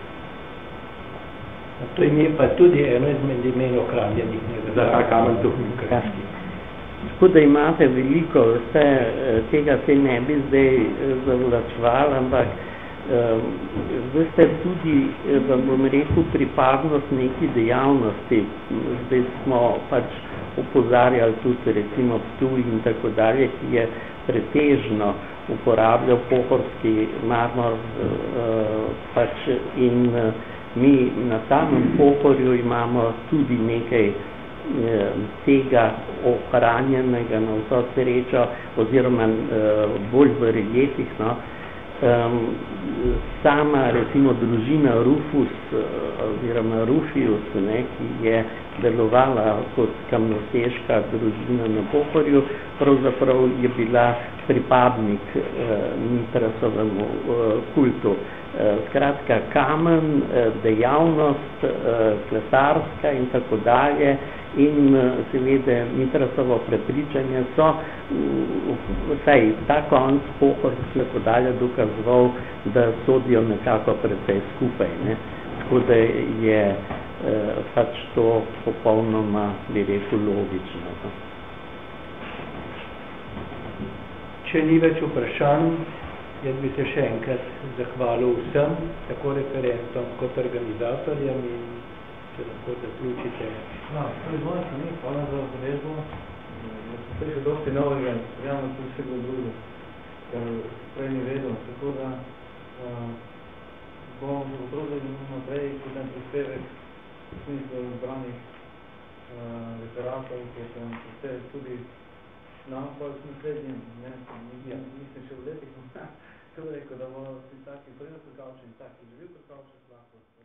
To ime pa tudi eno izmed imen ohranjenih. Za ta kamen tu. Tako da imate veliko, vse tega se ne bi zdaj zavlačval, ampak um, veste tudi, vam bom rekel, pripadnost neki dejavnosti. Zdaj smo pač opozarjali tudi recimo Ptuj in tako dalje, ki je pretežno uporabljal pohorski marmor uh, pač in uh, mi na samem Pohorju imamo tudi nekaj eh, tega ohranjenega na vso srečo, oziroma eh, bolj v reljefih. No. Um, sama, recimo, družina Rufus, oziroma Rufius, ne, ki je delovala kot kamnoseška družina na Pohorju, pravzaprav je bila pripadnik eh, Mitrasovemu eh, kultu. Skratka, kamen, dejavnost, klesarska in tako dalje in seveda Mitrasovo prepričanje so vsaj ta konc Pohorsk tako dalje dokazoval, da sodijo nekako precej skupaj. Ne? Tako da je pač to popolnoma, bi rekel, logično. Če ni več vprašanj, jaz bi se še enkrat zahvalil vsem, tako referentom kot organizatorjem in če lahko zaključite. No, to je zvoja strani, hvala za odrežbo. Jaz sem prišel dosti novega in spremljamo tudi vsega drugo, kar prej ni vedel. Tako da uh, bom potrudil naprej kot en prispevek v smislu izbranih uh, literatov, ki sem prispevek tudi nam pa s naslednjim, ne, nisem še v letih, tako rekel, da bo si taki prej kot Kavček in taki živel kot Kavček lahko.